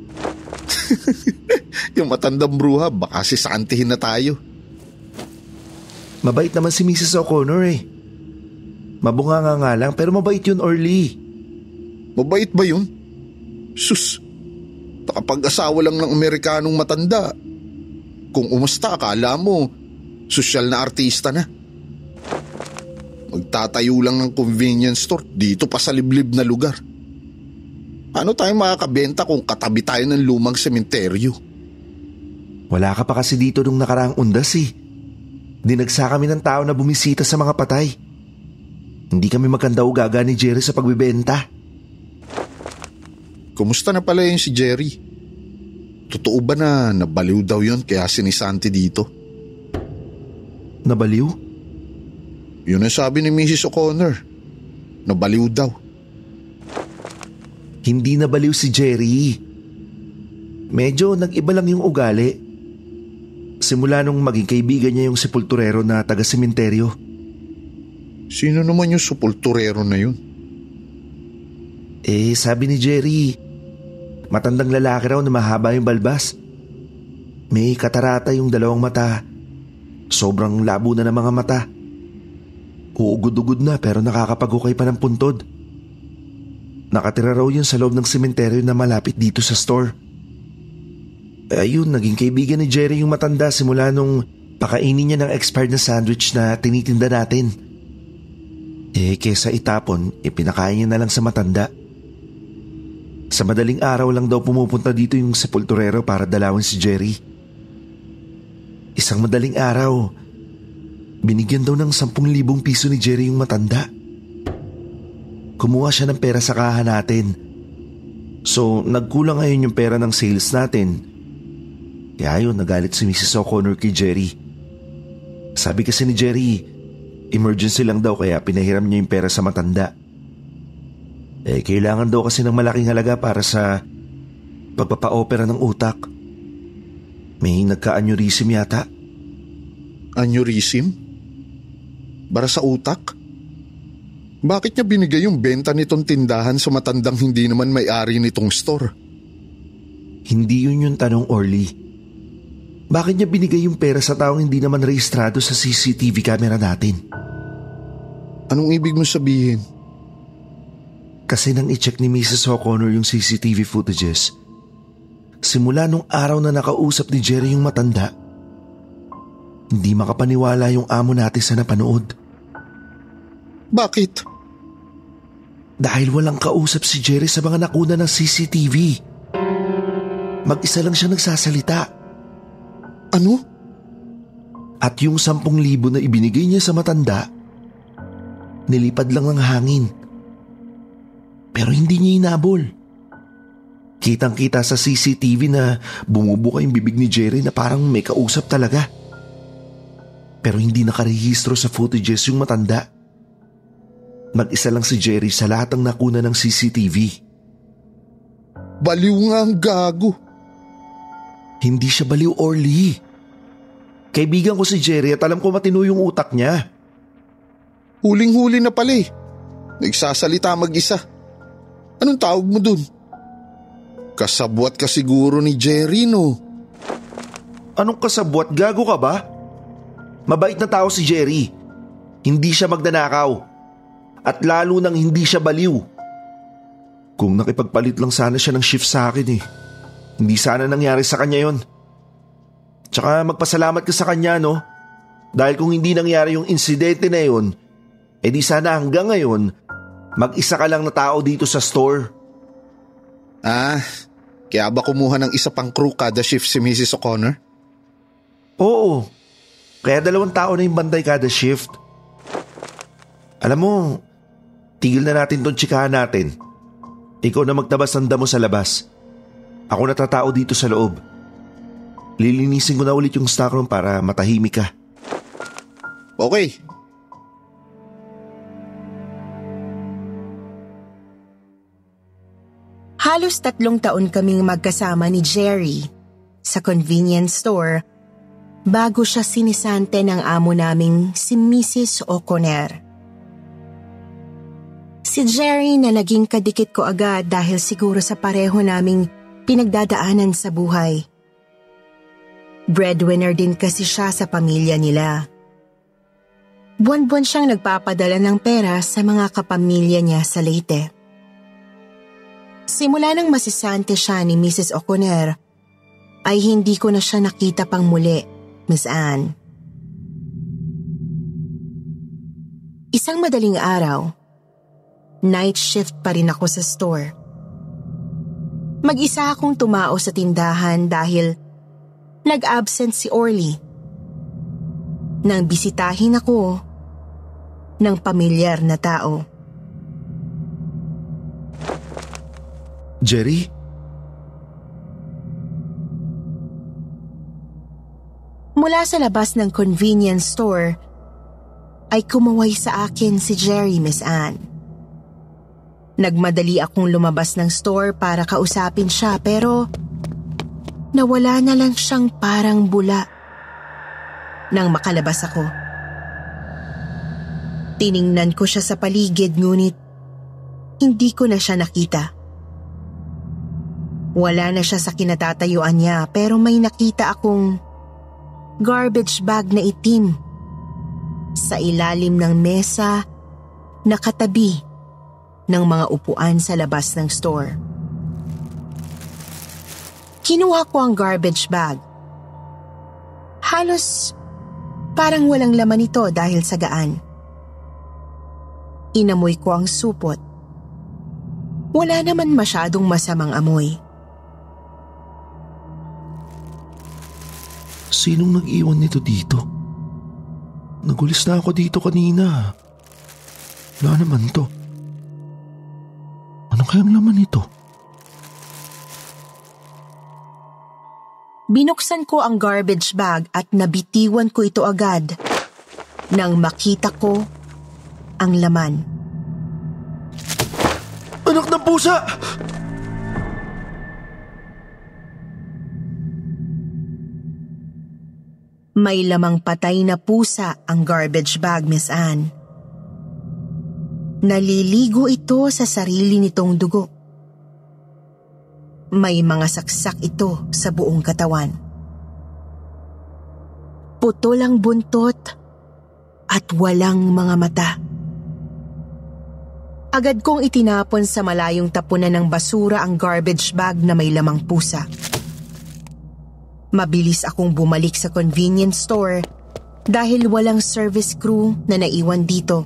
Yung matandang bruha, baka sisantihin na tayo. Mabait naman si Mrs. O'Connor eh. Mabunga nga lang pero mabait yun, Orly. Mabait ba yun? Sus, nakapag-asawa lang ng Amerikanong matanda. Kung umusta, akala mo, sosyal na artista na. Magtatayo lang ng convenience store dito pa sa liblib na lugar. Paano tayo makakabenta kung katabi tayo ng lumang sementeryo? Wala ka pa kasi dito nung nakaraang undas eh. Dinagsa kami ng tao na bumisita sa mga patay. Hindi kami magkanda-ugaga ni Jerry sa pagbibenta. Kumusta na pala yun si Jerry? Totoo ba na nabaliw daw yun kaya sinisanti dito? Nabaliw? Yun ang sabi ni Mrs. O'Connor. Nabaliw daw. Hindi nabaliw si Jerry. Medyo nag-iba lang yung ugali. Simula nung maging kaibigan niya yung sepulturero na taga-sementeryo. Sino naman yung sepulturero na yun? Sabi ni Jerry, matandang lalaki raw na mahaba yung balbas. May katarata yung dalawang mata. Sobrang labo na ng mga mata. Uugod-ugod na pero nakakapag-ukay pa ng puntod. Nakatira raw yun sa loob ng sementeryo na malapit dito sa store. Ayun, naging kaibigan ni Jerry yung matanda simula nung pakainin niya ng expired na sandwich na tinitinda natin. Kesa itapon, pinakain niya na lang sa matanda. Sa madaling araw lang daw pumupunta dito yung sepulturero para dalawin si Jerry. Isang madaling araw, binigyan daw ng 10,000 piso ni Jerry yung matanda. Kumuha siya ng pera sa kaha natin. So, nagkulang ngayon yung pera ng sales natin. Kaya yun, nagalit si Mrs. O'Connor kay Jerry. Sabi kasi ni Jerry, emergency lang daw kaya pinahiram niya yung pera sa matanda. Kailangan daw kasi ng malaking halaga para sa pagpapa-opera ng utak. May nagka-aneurysm yata. Aneurysm? Para sa utak? Bakit niya binigay yung benta nitong tindahan sa matandang hindi naman may-ari nitong store? Hindi yun yung tanong, Orly. Bakit niya binigay yung pera sa taong hindi naman rehistrado sa CCTV camera natin? Anong ibig mo sabihin? Kasi nang i-check ni Mrs. O'Connor yung CCTV footages, simula nung araw na nakausap ni Jerry yung matanda, hindi makapaniwala yung amo natin sa napanood. Bakit? Dahil walang kausap si Jerry sa mga nakuna ng CCTV. Mag-isa lang siya nagsasalita. Ano? At yung 10,000 na ibinigay niya sa matanda, nilipad lang ng hangin. Pero hindi niya inabol. Kitang-kita sa CCTV na bumubuka yung bibig ni Jerry na parang may kausap talaga. Pero hindi nakarehistro sa footages yung matanda. Mag-isa lang si Jerry sa lahat ng nakuna ng CCTV. Baliw nga ang gago. Hindi siya baliw, Orly. Kaibigan ko si Jerry at alam ko matino yung utak niya. Huling-huli na pala eh. Nagsasalita mag-isa. Anong tawag mo dun? Kasabwat ka siguro ni Jerry, no? Anong kasabwat? Gago ka ba? Mabait na tao si Jerry. Hindi siya magnanakaw. At lalo nang hindi siya baliw. Kung nakipagpalit lang sana siya ng shift sa akin eh. Hindi sana nangyari sa kanya yon. Tsaka magpasalamat ka sa kanya, no? Dahil kung hindi nangyari yung insidente na yon, di sana hanggang ngayon, mag-isa ka lang na tao dito sa store. Kaya ba kumuha ng isa pang crew kada shift si Mrs. O'Connor? Oo. Kaya 2 tao na yung bantay kada shift. Alam mo, tigil na natin tong tsikahan natin. Ikaw na magtabas ng damo sa labas. Ako natatao dito sa loob. Lilinisin ko na ulit yung stockroom para matahimik ka. Okay. Halos 3 taon kaming magkasama ni Jerry sa convenience store bago siya sinisante ng amo naming si Mrs. O'Connor. Si Jerry na naging kadikit ko agad dahil siguro sa pareho naming pinagdadaanan sa buhay. Breadwinner din kasi siya sa pamilya nila. Buwan-buwan siyang nagpapadala ng pera sa mga kapamilya niya sa Leyte. Simula nang masisante siya ni Mrs. O'Connor, ay hindi ko na siya nakita pang muli, Miss Anne. Isang madaling araw, night shift pa rin ako sa store. Mag-isa akong tumao sa tindahan dahil nag-absent si Orly. Nang bisitahin ako ng pamilyar na tao. Jerry? Mula sa labas ng convenience store, ay kumaway sa akin si Jerry, Miss Anne. Nagmadali akong lumabas ng store para kausapin siya pero nawala na lang siyang parang bula. Nang makalabas ako, tiningnan ko siya sa paligid ngunit hindi ko na siya nakita. Wala na siya sa kinatatayuan niya pero may nakita akong garbage bag na itim sa ilalim ng mesa na katabi ng mga upuan sa labas ng store. Kinuha ko ang garbage bag. Halos parang walang laman ito dahil sa gaan. Inamoy ko ang supot. Wala naman masyadong masamang amoy. Sinong nag-iwan nito dito? Nagulis na ako dito kanina. Wala naman to. Ano kayang laman nito? Binuksan ko ang garbage bag at nabitiwan ko ito agad nang makita ko ang laman. Anak ng pusa! May lamang patay na pusa ang garbage bag, Miss Anne. Naliligo ito sa sarili nitong dugo. May mga saksak ito sa buong katawan. Putol ang buntot at walang mga mata. Agad kong itinapon sa malayong tapunan ng basura ang garbage bag na may lamang pusa. Mabilis akong bumalik sa convenience store dahil walang service crew na naiwan dito.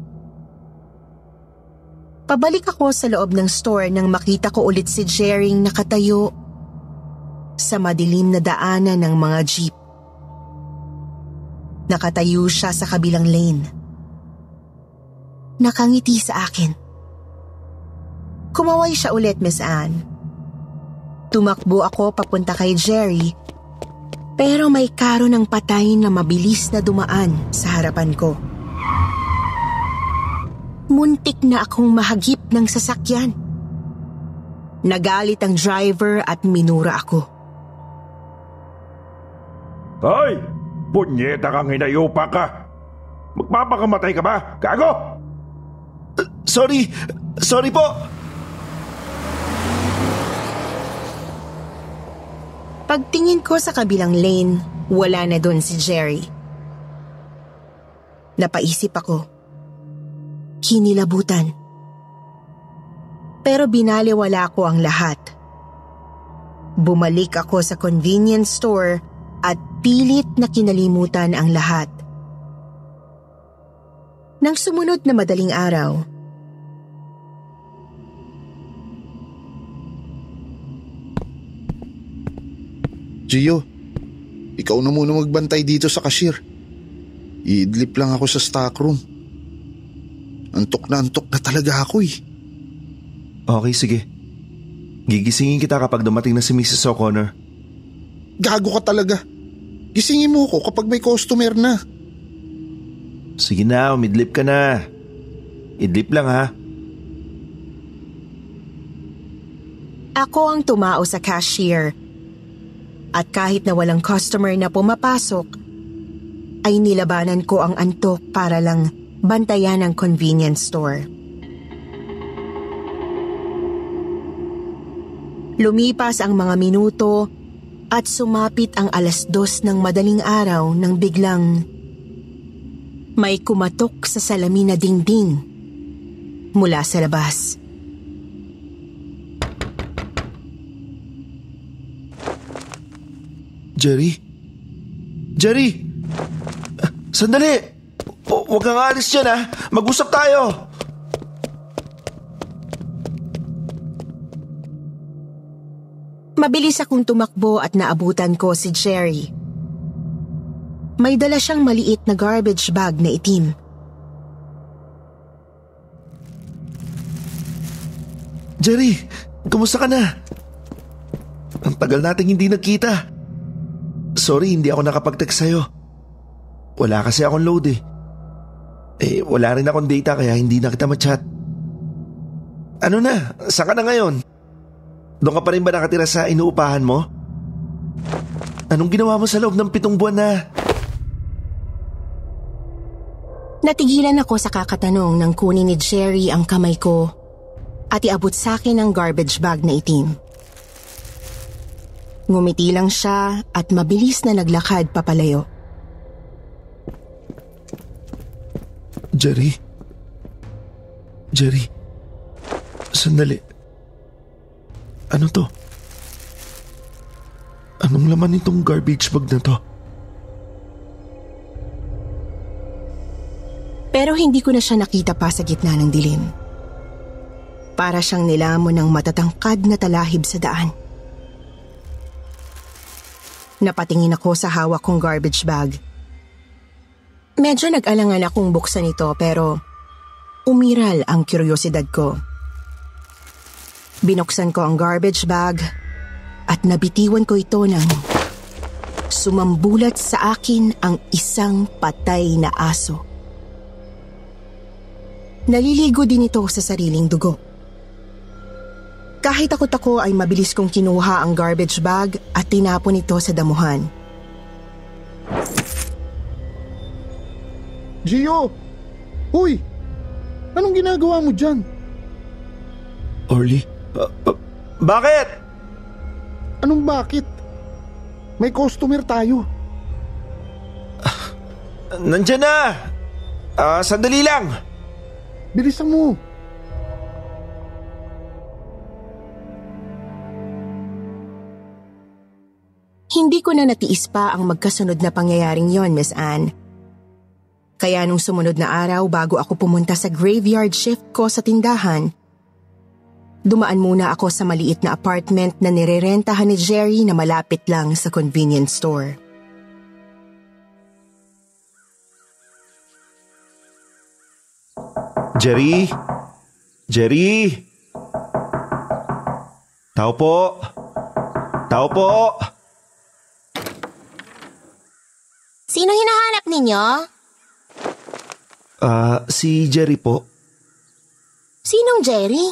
Pabalik ako sa loob ng store nang makita ko ulit si Jering nakatayo sa madilim na daanan ng mga jeep. Nakatayo siya sa kabilang lane. Nakangiti sa akin. Kumaway siya ulit, Miss Anne. Tumakbo ako papunta kay Jerry, pero may karo ng patay na mabilis na dumaan sa harapan ko. Muntik na akong mahagip ng sasakyan. Nagalit ang driver at minura ako. Hoy! Punyeta kang hinayupa ka! Magpapakamatay ka ba? Gago! Sorry! Sorry po! Pagtingin ko sa kabilang lane, wala na doon si Jerry. Napaisip ako. Kinilabutan. Pero binaliwala ko ang lahat. Bumalik ako sa convenience store at pilit na kinalimutan ang lahat. Nang sumunod na madaling araw, Gio, ikaw na muna magbantay dito sa cashier. Iidlip lang ako sa stockroom. Antok na talaga ako eh. Okay, sige. Gigisingin kita kapag dumating na si Mrs. O'Connor. Gago ka talaga. Gisingin mo ko kapag may customer na. Sige na, umidlip ka na. Idlip lang ha. Ako ang tumao sa cashier. At kahit na walang customer na pumapasok, ay nilabanan ko ang antok para lang bantayan ang convenience store. Lumipas ang mga minuto at sumapit ang 2:00 ng madaling araw nang biglang may kumatok sa salamin na dingding mula sa labas. Jerry? Jerry! Sandali! Huwag kang alis dyan ha! Mag-usap tayo! Mabilis akong tumakbo at naabutan ko si Jerry. May dala siyang maliit na garbage bag na itim. Jerry, kumusta ka na? Ang tagal nating hindi nagkita. Sorry, hindi ako nakapag-text sa'yo. Wala kasi akong load eh. Wala rin akong data kaya hindi na kita ma-chat. Ano na? Saan ka na ngayon? Doon ka pa rin ba nakatira sa inuupahan mo? Anong ginawa mo sa loob ng 7 buwan na? Natigilan ako sa kakatanong nang kunin ni Jerry ang kamay ko at iabot sa akin ang garbage bag na itim. Ngumiti lang siya at mabilis na naglakad papalayo. Jerry? Sandali. Ano to? Anong laman nitong garbage bag na to? Pero hindi ko na siya nakita pa sa gitna ng dilim. Para siyang nilamon ng matatangkad na talahib sa daan. Napatingin ako sa hawak kong garbage bag. Medyo nag-alangan akong buksan ito pero umiral ang kuryosidad ko. Binuksan ko ang garbage bag at nabitiwan ko ito nang sumambulat sa akin ang isang patay na aso. Naliligo din ito sa sariling dugo. Kahit ako ay mabilis kong kinuha ang garbage bag at tinapon ito sa damuhan. Gio! Uy! Anong ginagawa mo dyan? Orly? Bakit? Anong bakit? May customer tayo. Nandyan na! Sandali lang! Bilisan mo! Hindi ko na natiis pa ang magkasunod na pangyayaring yon, Miss Anne. Kaya nung sumunod na araw bago ako pumunta sa graveyard shift ko sa tindahan, dumaan muna ako sa maliit na apartment na nirerentahan ni Jerry na malapit lang sa convenience store. Jerry? Tao po? Sino hinahanap ninyo? Si Jerry po. Sinong Jerry?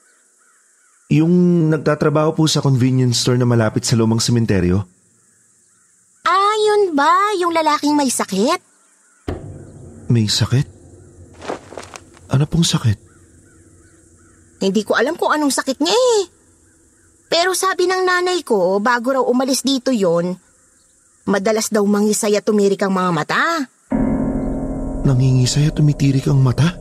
Yung nagtatrabaho po sa convenience store na malapit sa lumang sementeryo. Ah, yun ba? Yung lalaking may sakit? May sakit? Ano pong sakit? Hindi ko alam kung anong sakit niya eh. Pero sabi ng nanay ko, bago raw umalis dito yon, madalas daw mangisay at tumirik ang mga mata. Nangingisay at tumitirik ang mata?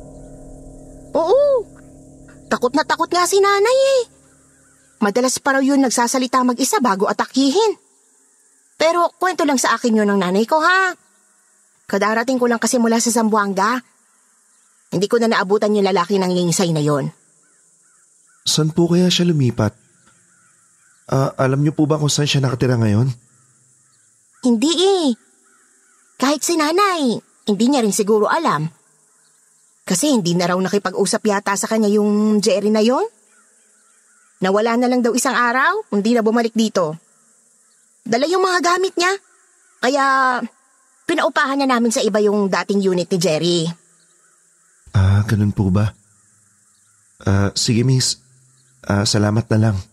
Oo. Takot na takot nga si nanay eh. Madalas pa raw yun nagsasalita mag-isa bago atakihin. Pero kwento lang sa akin yun ng nanay ko ha. Kadarating ko lang kasi mula sa Zamboanga. Hindi ko na naabutan yung lalaki ng nangingisay na yon. Saan po kaya siya lumipat? Alam niyo po ba kung saan siya nakatira ngayon? Hindi eh. Kahit si nanay, hindi niya rin siguro alam. Kasi hindi na raw nakipag-usap yata sa kanya yung Jerry na yon. Nawala na lang daw isang araw, hindi na bumalik dito. Dala yung mga gamit niya. Kaya pinaupahan na namin sa iba yung dating unit ni Jerry. Ganun po ba? Sige miss, salamat na lang.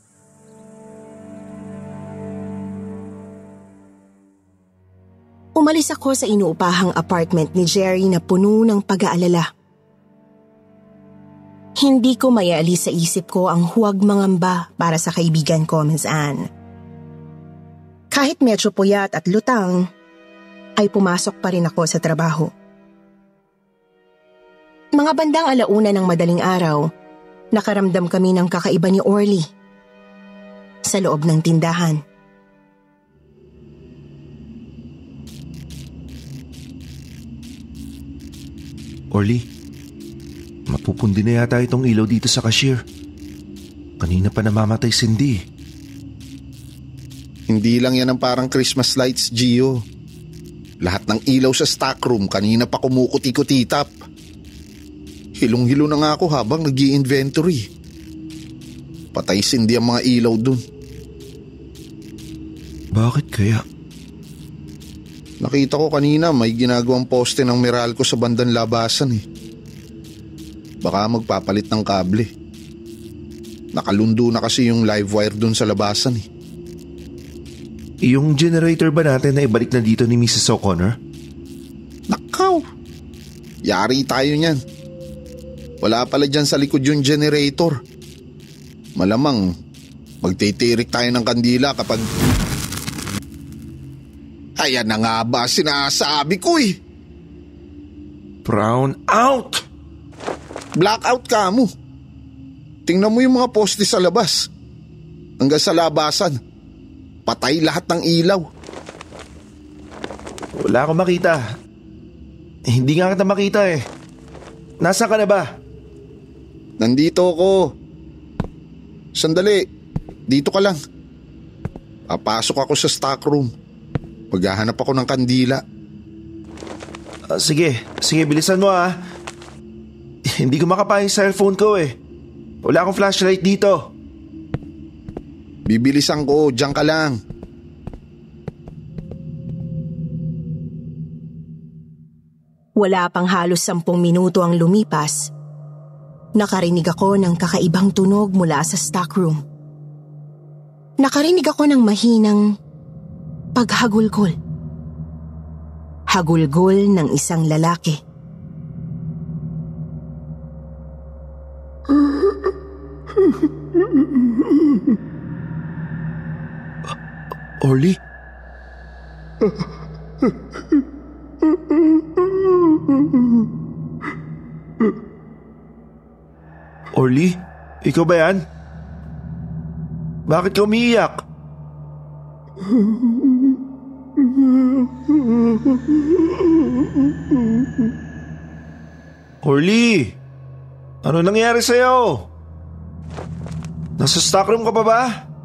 Umalis ako sa inuupahang apartment ni Jerry na puno ng pag-aalala. Hindi ko maialis sa isip ko ang huwag mangamba para sa kaibigan ko, Miss Anne. Kahit medyo puyat at lutang, ay pumasok pa rin ako sa trabaho. Mga bandang 1:00 ng madaling araw, nakaramdam kami ng kakaiba ni Orly sa loob ng tindahan. Orly, mapupundi na yata itong ilaw dito sa cashier. Kanina pa namamatay Cindy. Hindi lang yan ang parang Christmas lights, Gio. Lahat ng ilaw sa stockroom kanina pa kumukuti-kutitap. Hilong-hilo na nga ako habang nag-i-inventory. Patay Cindy ang mga ilaw dun. Bakit kaya? Nakita ko kanina may ginagawang poste ng Meralco sa bandang labasan eh. Baka magpapalit ng kable. Nakalundo na kasi yung live wire dun sa labasan eh. Yung generator ba natin na ibalik na dito ni Mrs. O'Connor? Nakaw! Yari tayo niyan. Wala pala dyan sa likod yung generator. Malamang magtitirik tayo ng kandila kapag... Ayan na nga ba sinasabi ko eh. Brown out! Blackout ka mo. Tingnan mo yung mga poste sa labas. Hanggang sa labasan. Patay lahat ng ilaw. Wala akong makita. Hindi nga kita makita eh. Nasaan ka na ba? Nandito ako. Sandali, dito ka lang. Papasok ako sa stockroom. Maghahanap ako ng kandila. Sige, bilisan mo ah. Hindi ko makapa yung cellphone ko eh. Wala akong flashlight dito. Bibilisan ko, diyan ka lang. Wala pang halos 10 minuto ang lumipas. Nakarinig ako ng kakaibang tunog mula sa stockroom. Nakarinig ako ng mahinang paghagulgol. Hagulgol ng isang lalaki. Orly? Orly? Ikaw ba yan? Bakit ka umiiyak? Orly! Ano nangyari sa'yo? Nasa stockroom ka pa ba?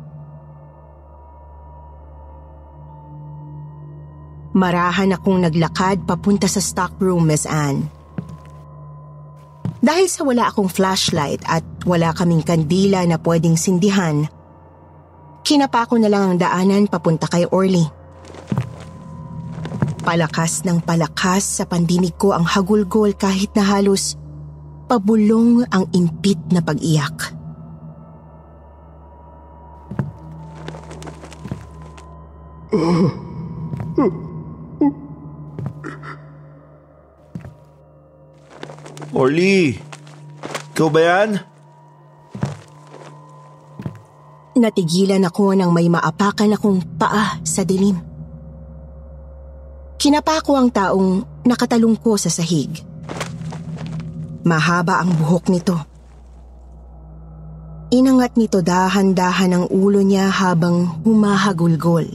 Marahan akong naglakad papunta sa stockroom, Miss Anne. Dahil sa wala akong flashlight at wala kaming kandila na pwedeng sindihan, kinapa ko na lang ang daanan papunta kay Orly. Palakas ng palakas sa pandinig ko ang hagulgol kahit na halos pabulong ang impit na pag-iyak. Orly, ikaw ba yan? Natigilan ako nang may maapakan akong paa sa dilim. Kinapa ko ang taong nakatalungko sa sahig. Mahaba ang buhok nito. Inangat nito dahan-dahan ang ulo niya habang humahagulgol.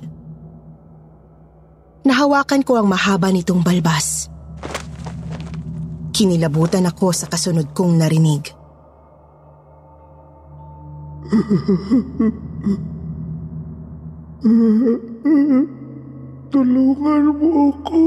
Nahawakan ko ang mahaba nitong balbas. Kinilabutan ako sa kasunod kong narinig. Tulungan mo ako.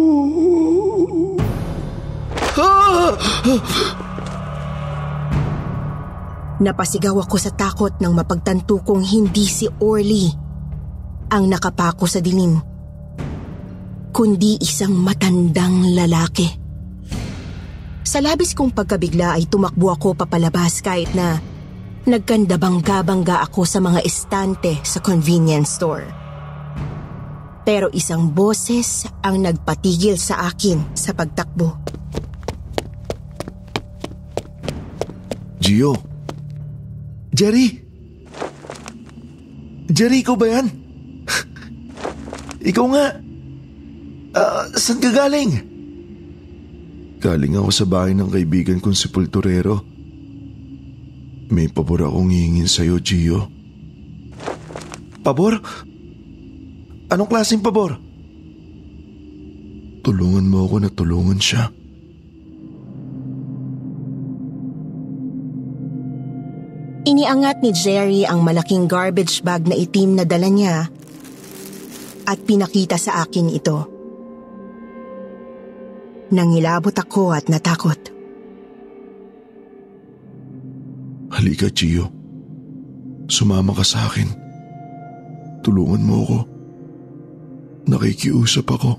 Napasigaw ako sa takot nang mapagtanto kong hindi si Orly ang nakapako sa dilim, kundi isang matandang lalaki. Sa labis kong pagkabigla ay tumakbo ako papalabas kahit na nagkandabangga-bangga ako sa mga estante sa convenience store. Pero isang boses ang nagpatigil sa akin sa pagtakbo. Gio? Jerry? Jerry, ikaw ba yan? Ikaw nga. Saan ka galing? Galing ako sa bahay ng kaibigan kong sepulturero. May pabor akong hihingin sa'yo, Gio. Pabor? Anong klaseng pabor? Tulungan mo ako na tulungan siya. Iniangat ni Jerry ang malaking garbage bag na itim na dala niya at pinakita sa akin ito. Nangilabot ako at natakot. Halika, Gio. Sumama ka sa akin. Tulungan mo ako. Nakikiusap ako.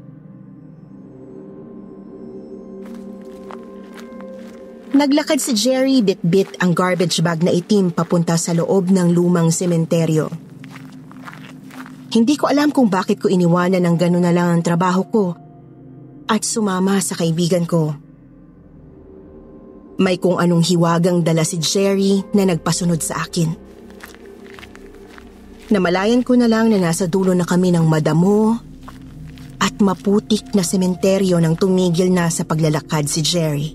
Naglakad si Jerry bit-bit ang garbage bag na itim papunta sa loob ng lumang sementeryo. Hindi ko alam kung bakit ko iniwanan ng gano'n na lang ang trabaho ko at sumama sa kaibigan ko. May kung anong hiwagang dala si Jerry na nagpasunod sa akin. Namalayan ko na lang na nasa dulo na kami ng madamo at maputik na sementeryo nang tumigil na sa paglalakad si Jerry.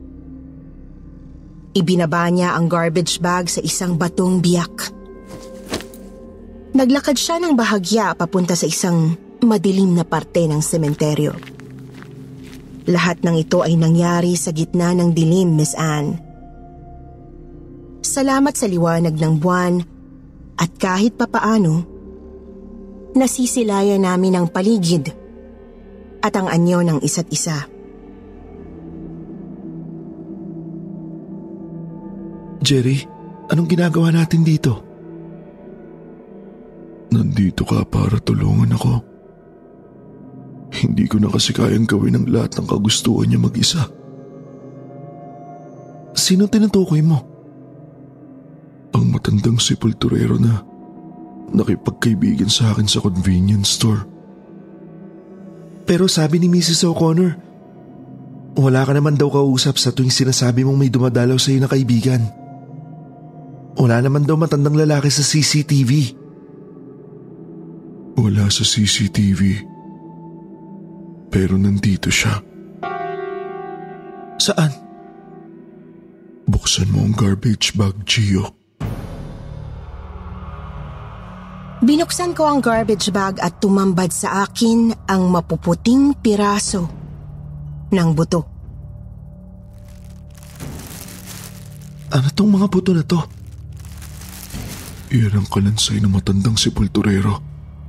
Ibinaba niya ang garbage bag sa isang batong biyak. Naglakad siya ng bahagya papunta sa isang madilim na parte ng sementeryo. Lahat ng ito ay nangyari sa gitna ng dilim, Miss Anne. Salamat sa liwanag ng buwan at kahit papaano, nasisilayan namin ang paligid at ang anyo ng isa't isa. Jerry, anong ginagawa natin dito? Nandito ka para tulungan ako. Hindi ko na kasi kayang gawin ang lahat ng kagustuhan niya mag-isa. Sino tinutukoy mo? Ang matandang sepulturero na nakipagkaibigan sa akin sa convenience store. Pero sabi ni Mrs. O'Connor, wala ka naman daw kausap sa tuwing sinasabi mong may dumadalaw sa iyo na kaibigan. Wala naman daw matandang lalaki sa CCTV. Wala sa CCTV. Pero nandito siya. Saan? Buksan mo ang garbage bag, Gio. Binuksan ko ang garbage bag at tumambad sa akin ang mapuputing piraso ng buto. Ano tong mga buto na to? Iyan ang kalansay ng matandang sepulturero.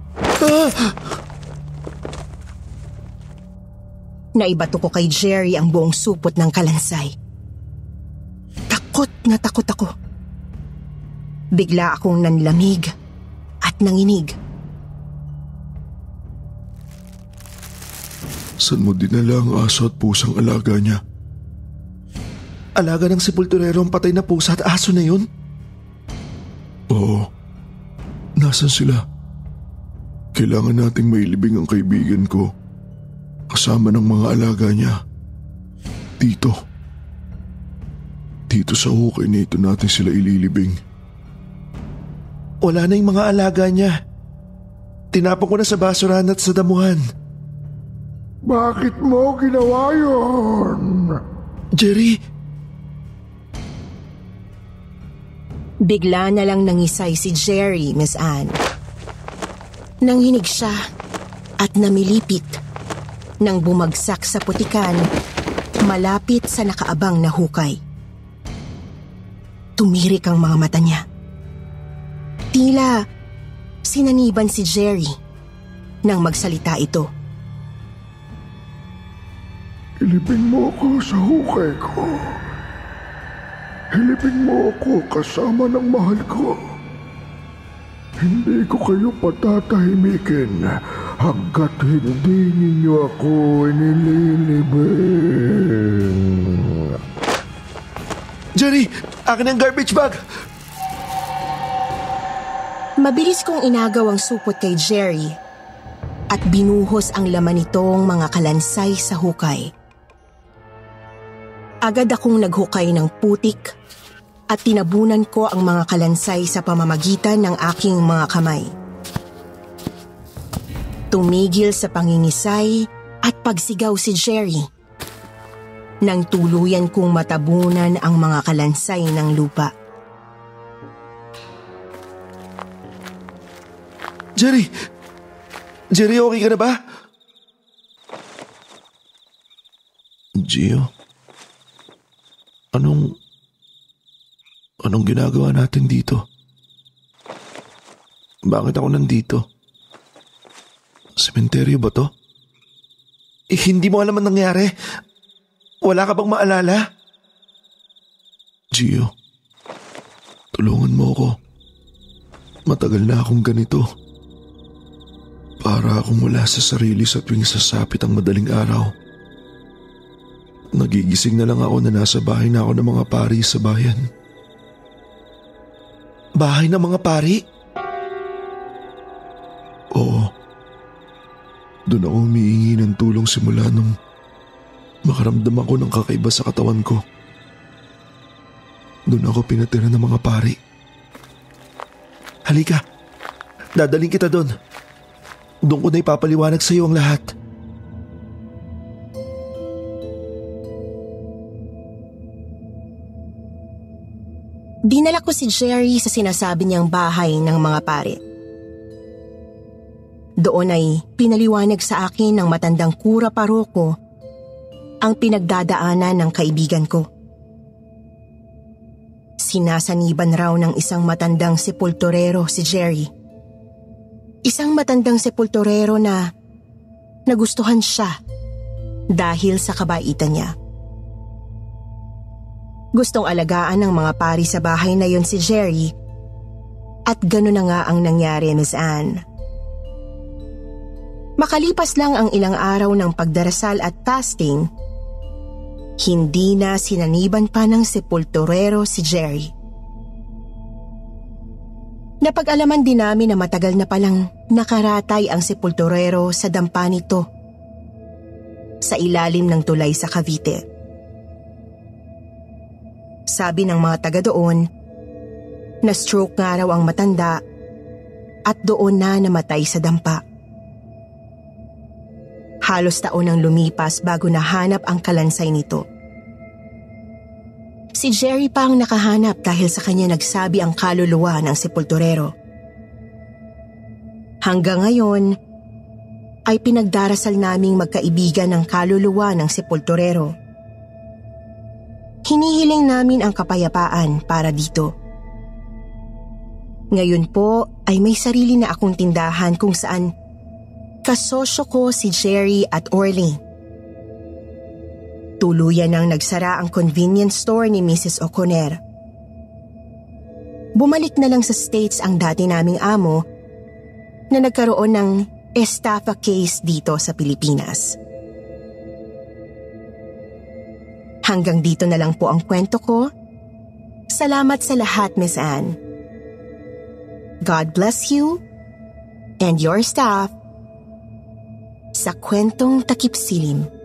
Naibato ko kay Jerry ang buong supot ng kalansay. Takot na takot ako. Bigla akong nanlamig at nanginig. Saan mo dinala ang aso at pusang alaga niya? Alaga ng sepulturero ang patay na pusa at aso na yun? Oo. Nasaan sila? Kailangan nating mailibing ang kaibigan ko kasama ng mga alaga niya. Dito. Dito sa hukay na ito natin sila ililibing. Wala na yung mga alaga niya. Tinapon ko na sa basurahan at sa damuhan. Bakit mo ginawa yun? Jerry! Bigla na lang nangisay si Jerry, Miss Anne. Nanghinig siya at namilipit nang bumagsak sa putikan malapit sa nakaabang na hukay. Tumirik ang mga mata niya. Tila sinaniban si Jerry nang magsalita ito. Ilibing mo ako sa hukay ko. Ilibing mo ako kasama ng mahal ko. Hindi ko kayo patatahimikin hanggat hindi ninyo ako inililibing. Jerry! Akin ang garbage bag! Mabilis kong inagaw ang supot kay Jerry at binuhos ang laman nitong mga kalansay sa hukay. Agad akong naghukay ng putik at tinabunan ko ang mga kalansay sa pamamagitan ng aking mga kamay. Tumigil sa pangingisay at pagsigaw si Jerry nang tuluyan kong matabunan ang mga kalansay ng lupa. Jerry! Jerry, okay ka na ba? Gio? Anong ginagawa natin dito? Bakit ako nandito? Sementeryo ba to? Hindi mo alam ang nangyari. Wala ka bang maalala? Gio, tulungan mo ako. Matagal na akong ganito. Para akong wala sa sarili sa tuwing sasapit ang madaling araw. Nagigising na lang ako na nasa bahay na ako ng mga pari sa bayan. Bahay ng mga pari? Oo. Doon ako humihingi ng tulong simula nung makaramdam ako ng kakaiba sa katawan ko. Doon ako pinatira ng mga pari. Halika, dadaling kita doon. Doon ko na ipapaliwanag sa iyo ang lahat. Dinala ko si Jerry sa sinasabi niyang bahay ng mga pare. Doon ay pinaliwanag sa akin ng matandang kura paroko ang pinagdadaanan ng kaibigan ko. Sinasaniban raw ng isang matandang sepulturero si Jerry. Isang matandang sepulturero na nagustuhan siya dahil sa kabaitan niya. Gustong alagaan ng mga pari sa bahay na yon si Jerry at gano'n na nga ang nangyari, Miss Anne. Makalipas lang ang ilang araw ng pagdarasal at fasting, hindi na sinaniban pa ng sepulturero si Jerry. Napag-alaman din namin na matagal na palang nakaratay ang sepulturero sa dampa nito sa ilalim ng tulay sa Cavite. Sabi ng mga taga doon, na-stroke nga raw ang matanda at doon na namatay sa dampa. Halos taon ang lumipas bago nahanap ang kalansay nito. Si Jerry pa ang nakahanap dahil sa kanya nagsabi ang kaluluwa ng sepulturero. Hanggang ngayon, ay pinagdarasal naming magkaibigan ng kaluluwa ng sepulturero. Hinihiling namin ang kapayapaan para dito. Ngayon po ay may sarili na akong tindahan kung saan kasosyo ko si Jerry at Orly. Tuluyan nang nagsara ang convenience store ni Mrs. O'Connor. Bumalik na lang sa States ang dati naming amo na nagkaroon ng estafa case dito sa Pilipinas. Hanggang dito na lang po ang kwento ko. Salamat sa lahat, Miss Anne. God bless you and your staff sa Kwentong Takip Silim.